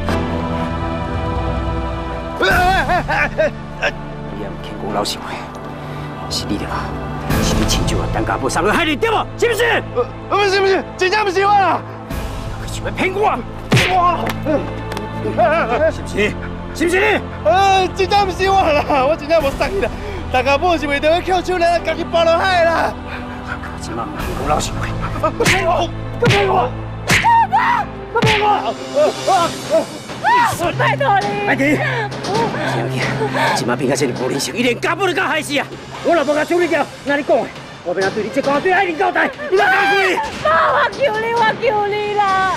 你也唔肯讲老实话，是你对吧？是你亲手啊，当家母杀了害你对不？是不是？ 不是不是，真正不是我啦！ 你想要骗我？我，是不是？是不是？ 呃，真正不是我啦，我真正无杀伊啦。当家母是为着要捡手来，家己扒落海啦。 今晚唔肯讲老实话。 骗我！骗我！骗我！ 拜托你！ 拜托！听听，今晚变到这个无人性，伊连家母都敢害死啊！我若无甲处理掉，那你讲的，我变对你这个对爱玲交代，你莫干鬼！ 妈，我求你，我求你啦！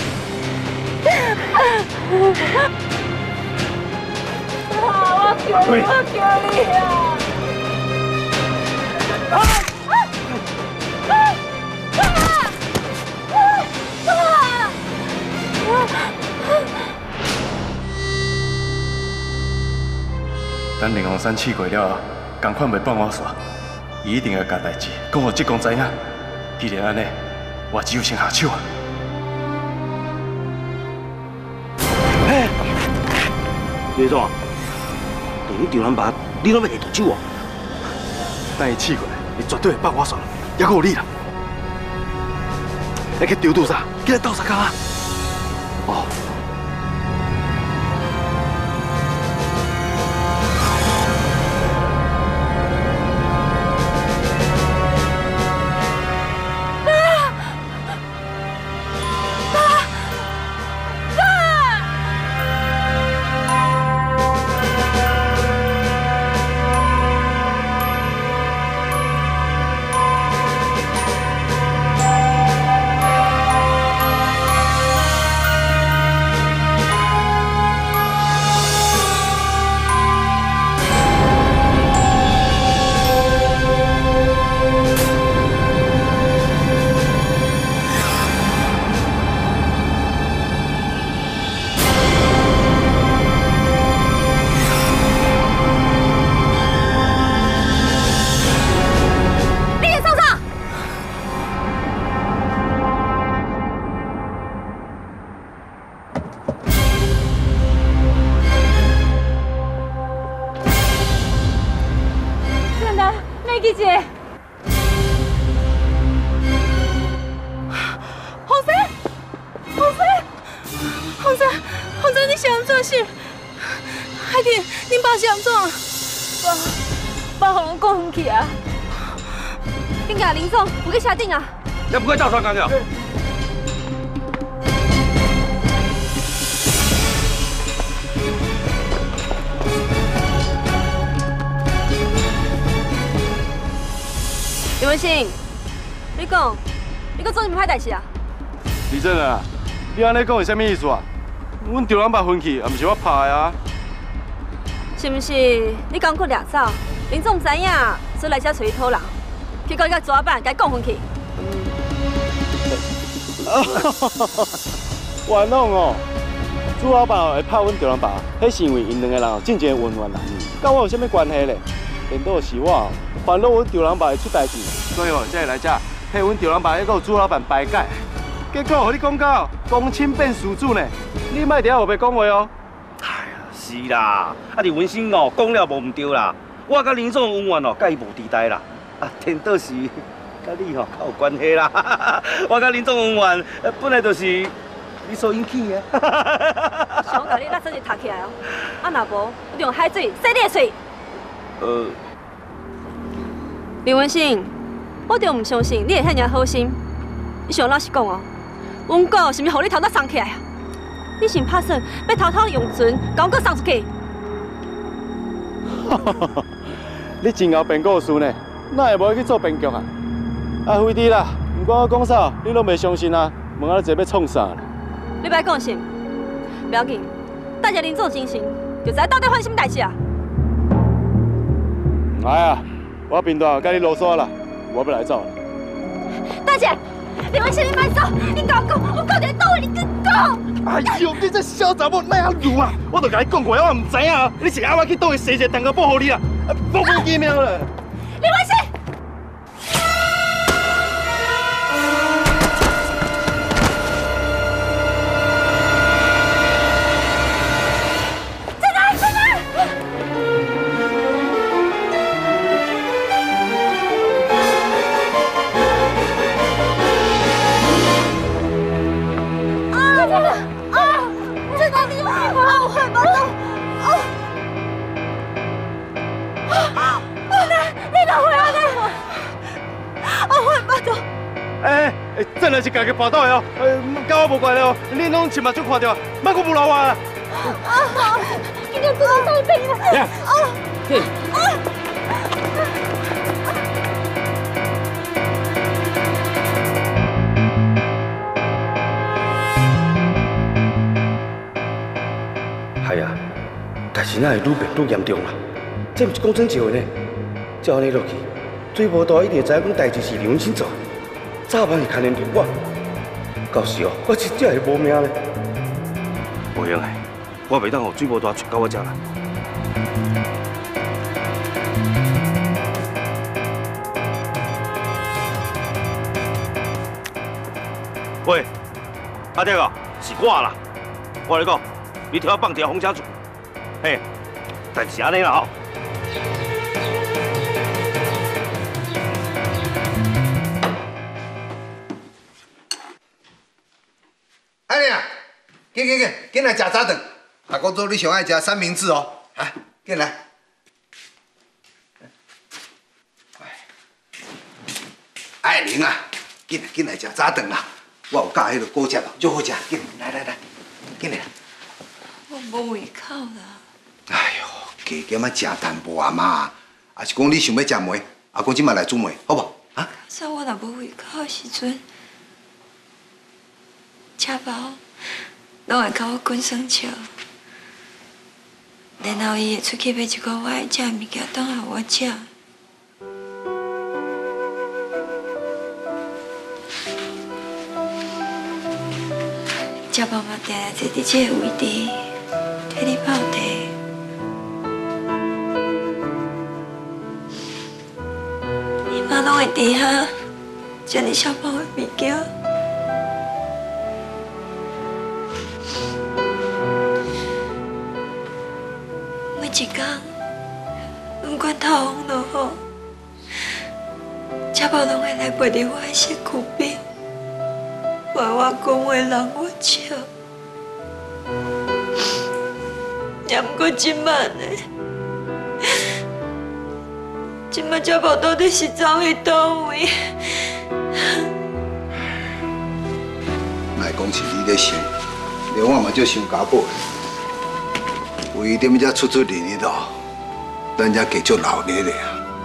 妈，我求你，我求你啊！啊！ 等林洪山试过了后，同款袂放我煞，伊一定会甲代志讲互职工知影。既然安尼，我只有先下手啊！ 嘿，李总，连你丢篮把，你拢袂会毒手哦？ 等伊试过来，伊绝对会放我煞，还阁有你啦！来去丢赌啥？今日斗啥工啊？哦。 林总，我给下定啊！ 要不快照上岗了。 李文兴，你讲，你搁做什么歹代志啊？ 李正啊，你安尼讲是啥物意思啊？阮丢人把分去，也毋是我拍的啊。 是毋是你刚过掠走？林总唔知影，所以来遮找你讨人。 结果你甲抓板，甲讲回去。 冤枉哦！朱老板哦会拍阮丢人爸，迄是因为因两个人哦真正恩怨男女，甲我有啥物关系咧？连到是我烦恼阮丢人爸会出代志，所以哦才会来遮替阮丢人爸还有朱老板排解。结果互你讲到公亲变事主呢，你莫伫遐后白讲话哦。 哎呀，是啦，啊李文新哦讲了无唔对啦，我甲林总恩怨哦，甲伊无地带啦。 啊，天倒是甲你吼较有关系啦！我甲林总恩怨，本来就是你所引起的。 想甲你那真是读起来哦！啊，若无，我就用海水洗你的嘴。 呃， 林文信，我就唔相信你会遐尔好心。你想老实讲哦，阮哥是毋是互你偷偷送起来啊？你是拍算要偷偷用船，甲阮哥送出去？ 你真会编故事呢？ 哪会无去做编剧啊？啊，飞弟啦，不管我讲啥，你拢袂相信啊？问我这要创啥？ 你别讲信，不要紧，等下林总精神，就知到底发生什么代志啊？ 哎呀，我平大甲你啰嗦啦，我要来走。 大姐，林文信，你慢走，你跟我讲，我到底到位，你跟讲。 哎呦，你这小查某哪样路啊？我都甲你讲过，我唔知影，你是阿我去倒去洗一个蛋糕包给你啊？莫讲见面了。 李文生。 真的是家己跋倒的哦，呃，跟我无关的哦，你拢亲目睭看到，莫搁无留我啊！ 啊！今天真的太病了。啊！ 对。 系啊，但是那会愈变愈严重啦，这不是讲真笑的呢。照安尼落去，水波大一定知影讲代志是刘文新做。 早晚会牵连到我，到时哦，我真正会无命咧。无用的，我袂当让水波大传到我这啦。喂，阿爹啊，是我啦。我来讲，你替我放条红车柱。嘿，但是安尼啦吼。 哎呀，紧紧紧，紧来食早顿。阿公做你上爱食三明治哦，啊，紧来。艾玲啊，紧来紧来食早顿啦！我有教迄个果汁哦，足好食，紧来来来，紧来。 我无胃口啦。 哎呦，加减啊食淡薄啊嘛，啊是讲你想要食糜，阿公即摆来煮糜，好无？啊？ 说我若无胃口的时阵。 车包拢会甲我滚耍笑，然后伊会出去买一个我爱食的物件，当下我食。车包嘛定定坐伫这个位置，替你泡茶。伊妈拢会伫遐将你小包的物件。 一天，不管透风落雨，车包拢会来陪伫我的身躯边，为我讲话让我笑。也不过今晚呢，今晚车包到底是走去倒位？ 莫讲是你咧想，连我嘛就想家宝。 为点才出出力力咯，咱才继续努力咧啊！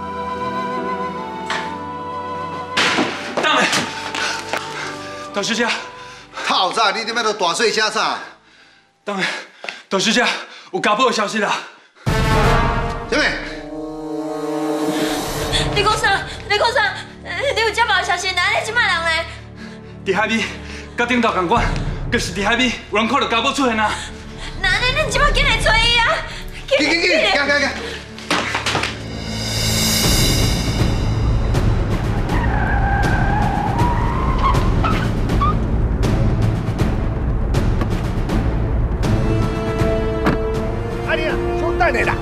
当然，董事长， 透早你点解都大细声啥？ 当然，董事长有家宝的消息啦。 什么？ 你讲啥？你讲啥？你有接报的消息？哪里即摆人呢？ 伫海边，甲顶头同款，可是伫海边有人看到家宝出现啊！ 那你恁即摆紧来找伊啊！ 紧紧紧，行行行！ 阿玲啊，兄弟来啦！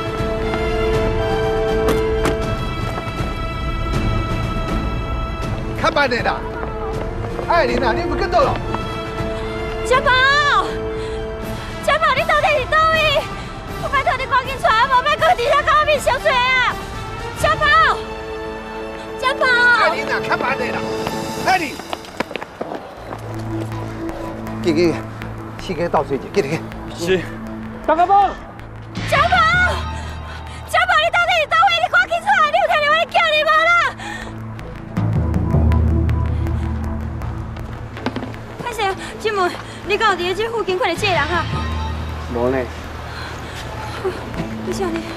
较慢点啦！艾琳啊，你不跟到了？ 小宝。 小宝，你到底是倒位？我拜托你赶紧出来，无要搁伫遐甲我面相嘴啊！小宝，小宝， 艾琳啊，较慢点啦！艾琳，紧紧，时间到水者，紧紧。 是。大家宝。 小宝，小宝，你到底是倒位？你赶紧出来！你有听到我叫你无啦？歹势啊，姐妹，你敢有伫咧这附近看到这个人啊？ 无呢。 谢谢你。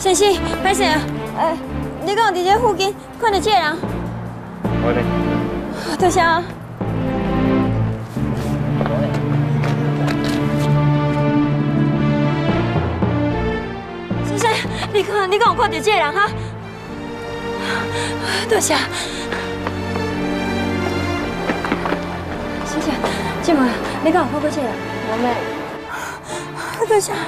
先生，歹势啊！诶，你敢有伫这附近看到这个人？ 我呢？ 多谢啊！先生，你看，你敢有看到这个人哈？多谢。先生，这问你敢有看过这个人？我没。多谢。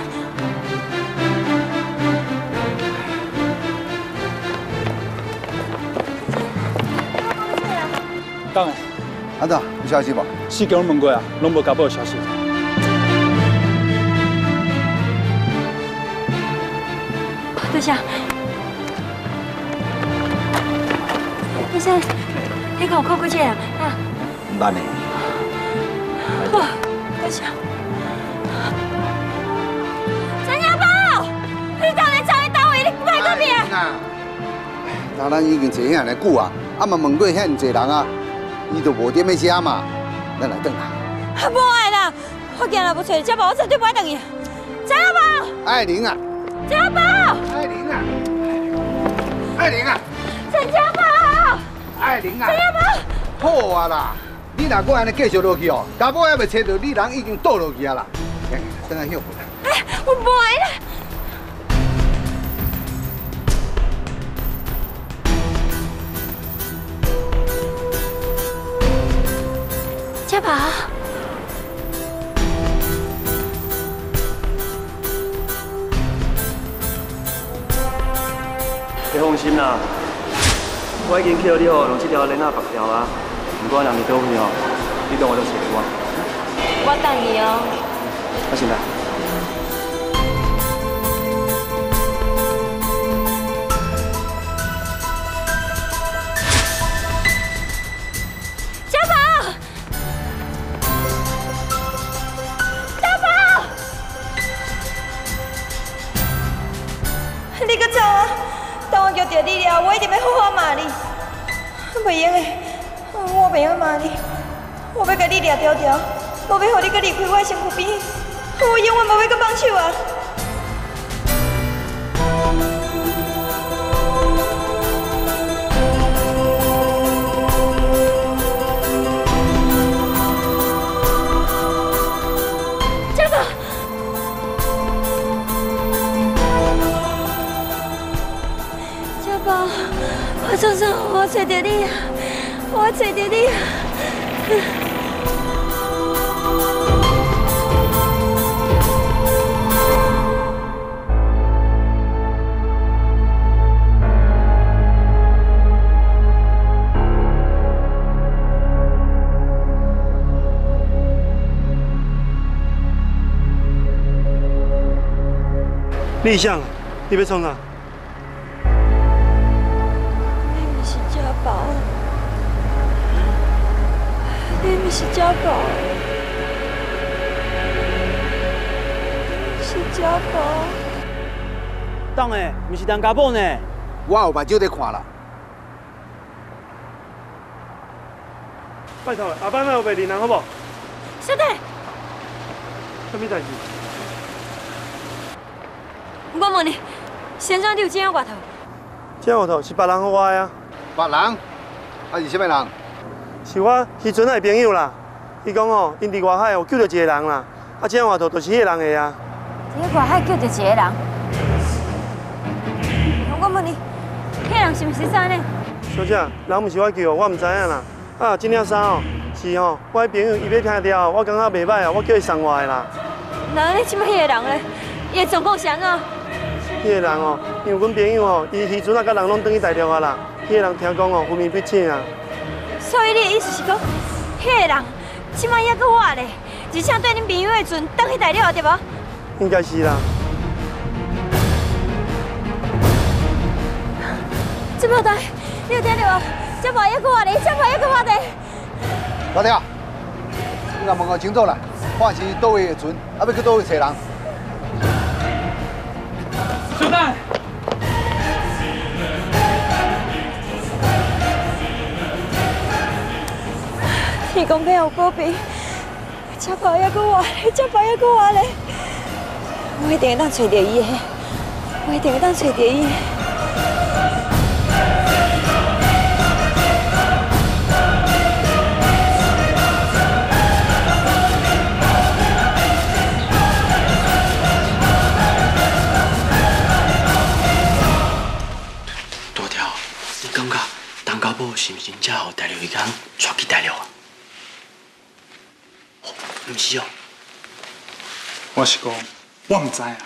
当然， 安怎有消息无？ 四间问过啊，拢无甲报消息。 多谢。医生，你敢有看过这个人啊？ 唔捌呢。 哇，多谢。陈家宝，你当然找伊单位，你卖个命。 那咱已经坐遐尼久啊，啊嘛问过遐尼济人啊。 伊就无点要写嘛，咱来转啦。 啊，无爱啦，我今日无找家宝，我绝对不爱等伊。家宝， 爱玲啊， 家宝， 爱玲啊，爱玲啊， 陈家宝， 爱玲啊， 陈家宝，好啊啦，你若搁安尼继续落去哦，家宝还未找到你人已经倒落去啊啦，等下休困啦。 哎，我无爱啦。 家宝， 你放心啦，我已经去互你哦，用这条链仔绑条啊。不过人伫倒位哦，你等我就找我。 我等你哦。 我先来。 家宝。 你搁走啊！等我叫到你了，我一定要好好骂你。袂用的，我袂晓骂你，我要甲你抓条条，无要互你搁离开我的身躯边，我永远无要搁放手啊！家宝。 宝，我总算我找到你啊！我找到你啊！ 立项，你要创啥？ 你不是家宝，是家宝。 当的，不是陈家宝呢。 我有目睭在看啦。 拜托，下摆莫有袂离人好不？ 小弟， 什么代志？ 我问你，先生你有钱外头？ 钱外头是别人给我的啊。 别人？啊是什么人？ 是我迄阵的朋友啦，伊讲哦，因伫外海有救到一个人啦，啊，这外头就是迄个人的啊。 伫外海救到一个人，我问你，迄个人是毋是啥呢？ 小姐，人毋是我救，我毋知影啦。啊，这领衫哦，是哦，我迄朋友伊要听掉，我感觉袂歹哦，我叫伊送我的啦。 那你即摆迄个人咧，伊的状况啥啊？ 迄个人哦，因为阮朋友哦，伊迄阵啊，甲人拢转去大陆啊啦。迄个人听讲哦，昏迷不醒啊。 所以你的意思是讲，迄个人即摆还阁活咧，而且对恁朋友的船转去大陆对无？ 应该是啦。 这宝台，你有听到无？这宝还阁活咧，这宝还阁活咧。 老弟啊，你若问我清楚啦，看是倒位的船，啊要去倒位找人。 小弟。 天公伯有保庇，这宝还阁活咧，这宝还阁活咧，我一定会当找到伊的。 我一定会当找到伊。 大条，你感觉陈家宝是毋是真正互大陆迄间带去大陆啊？哦，毋是哦。 我是讲，我唔知啊。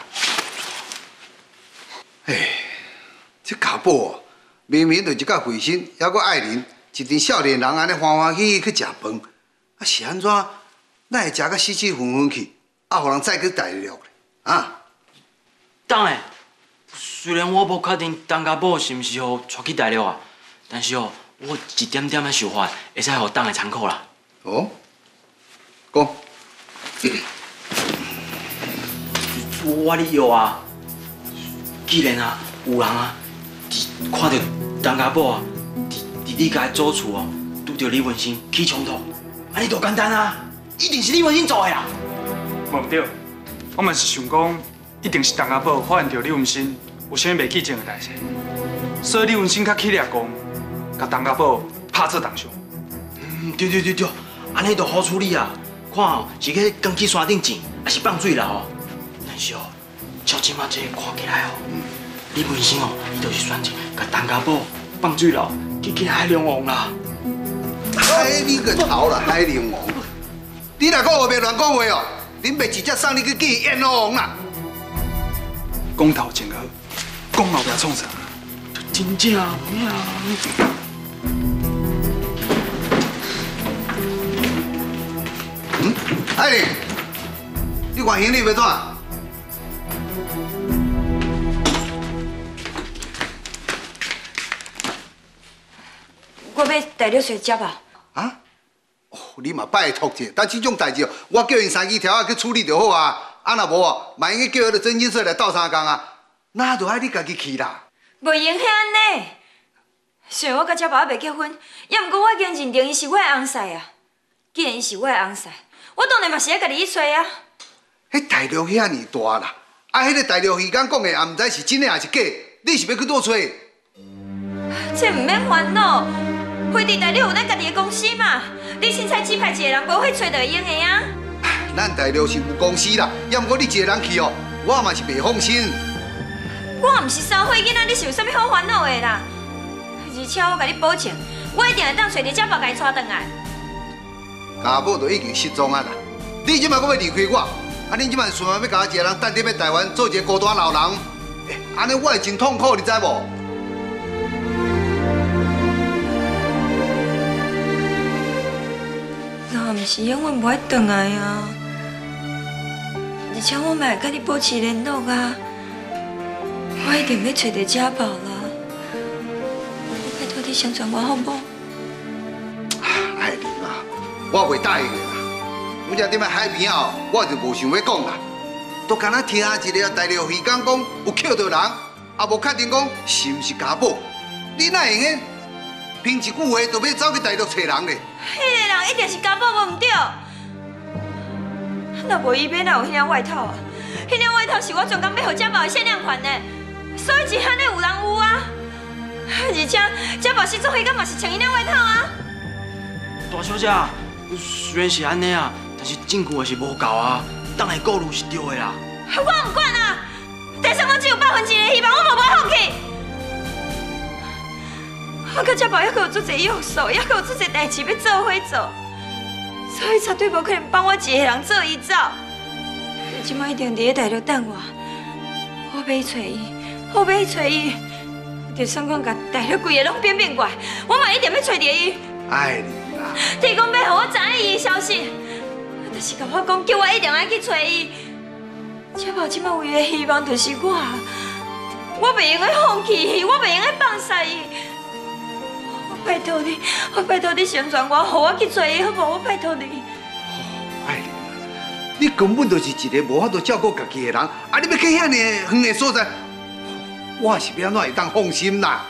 哎，这家宝哦，明明就一个慧心，还阁爱人，一群少年人安尼欢欢喜喜去食饭，啊是安怎？哪会食甲死气昏昏去？啊，互人再去大陆咧？啊？ 当然，虽然我无确定陈家宝是毋是互带去大陆啊，但是哦，我一点点的想法会使互党的参考啦。 哦，讲。 我哩药啊，既然啊有人啊，伫看到陈家宝啊，伫伫你家祖厝哦，拄着李文新起冲突，安尼就简单啊，一定是李文新做的啦。 无对，我嘛是想讲，一定是陈家宝发现到李文新有啥物袂起劲的代志，所以李文新较起力讲，甲陈家宝拍做同乡。 嗯，对对对对，安尼就好处理啊。看哦，是去扛去山顶井，还是放水啦哦？但是哦，照即马这看起来哦，李文新哦，伊就是选择甲陈家宝放水啦，去去海龙王啦。 哎，你个头啦，海龙王！你若讲话袂乱讲话哦，恁爸直接送你去见阎罗王啦！ 讲头前好，讲后壁创啥？ 真正呀！ 嗯，爱玲，你换行李要怎？ 我要大陆找接啊！ 啊？哦，你嘛拜托者，但这种代志哦，我叫因三支条仔去处理就好啊。啊，若无哦，万一叫迄个真金社来斗相共啊，那就爱你家己去啦。 袂用遐安尼。虽然我甲接爸袂结婚，也毋过我已经认定伊是我的翁婿啊。既然伊是我的翁婿，我当然嘛是爱家己去找啊。 迄大陆遐尼大啦，啊，迄个大陆鱼竿讲的，也毋知是真的还是假，你是要去倒找？ 这毋免烦恼，飞地大陆有咱家己的公司嘛，你凊彩指派一个人陪去找就会用的啊。 咱大陆是有公司啦，也毋过你一个人去哦，我嘛是袂放心。 我毋是xã會囡仔，你是有啥物好烦恼的啦？而且我甲你保證，我一定会当找着家宝甲伊带转来。 家宝都已經失蹤啊啦，你即摆搁要離開我，啊你即擺順便要甲我一個人等踮喺台灣做一個孤單老人，安尼我會真痛苦，你知無？ 若毋是永遠袂回來啊！而且我嘛會甲你保持聯絡啊！我一定要找到家寶啦！拜託你相信我好無？ 愛玲啊，我袂答應的啦。我只踮喺海邊後，我就無想要講啦。都敢若聽一個大陸魚竿講有捡到人，也無確定講是毋是家寶。你哪會用？憑一句話就要走去大陸找人咧？ 迄個人一定是家寶，無毋對。若無伊邊哪有迄領外套啊？迄領外套是我專工要互家寶的限量款呢，所以真罕的有人有啊。而且家寶失蹤迄天嘛是穿迄領外套啊。 大小姐，虽然是安尼啊，但是证据也是无够啊，当下顾虑是对的啦。 我唔管啊！但是我只有百分之一的希望，我无要放弃。我甲家宝还阁有做侪约束，还阁有做侪代志要做伙做，所以绝对无可能帮我一个人做伊走。你即摆一定伫咧大陆等我，我要去找伊，我要去找伊。就算讲甲大陆规个拢变变怪，我嘛一定要找着伊。 爱你啦！ 提供要互我知影伊的消息，但是甲我讲叫我一定要去找伊。家宝即摆唯一的希望就是我，我袂用个放弃伊，我袂用个放弃伊。我拜托你，我拜托你成全我，互我去找伊，好无？我拜托你。 爱玲啊，你根本就是一个无法度照顾家己的人，啊！你要去遐尼远的所在，我是要安怎会当放心啦？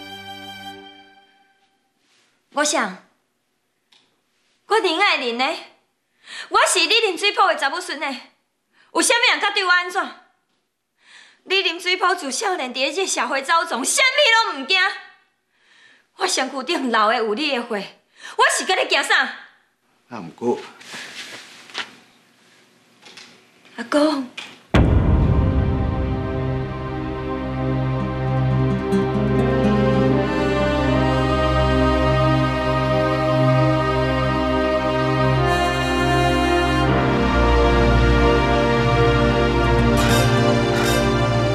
我想，我林爱玲呢，我是你林水浦的查某孙呢，有啥物人甲对我安怎？ 你啉水泡自少年，伫咧这社会走总，啥物拢唔惊。我身躯顶流的有你的血，我是甲你惊啥？ 啊，毋过阿公。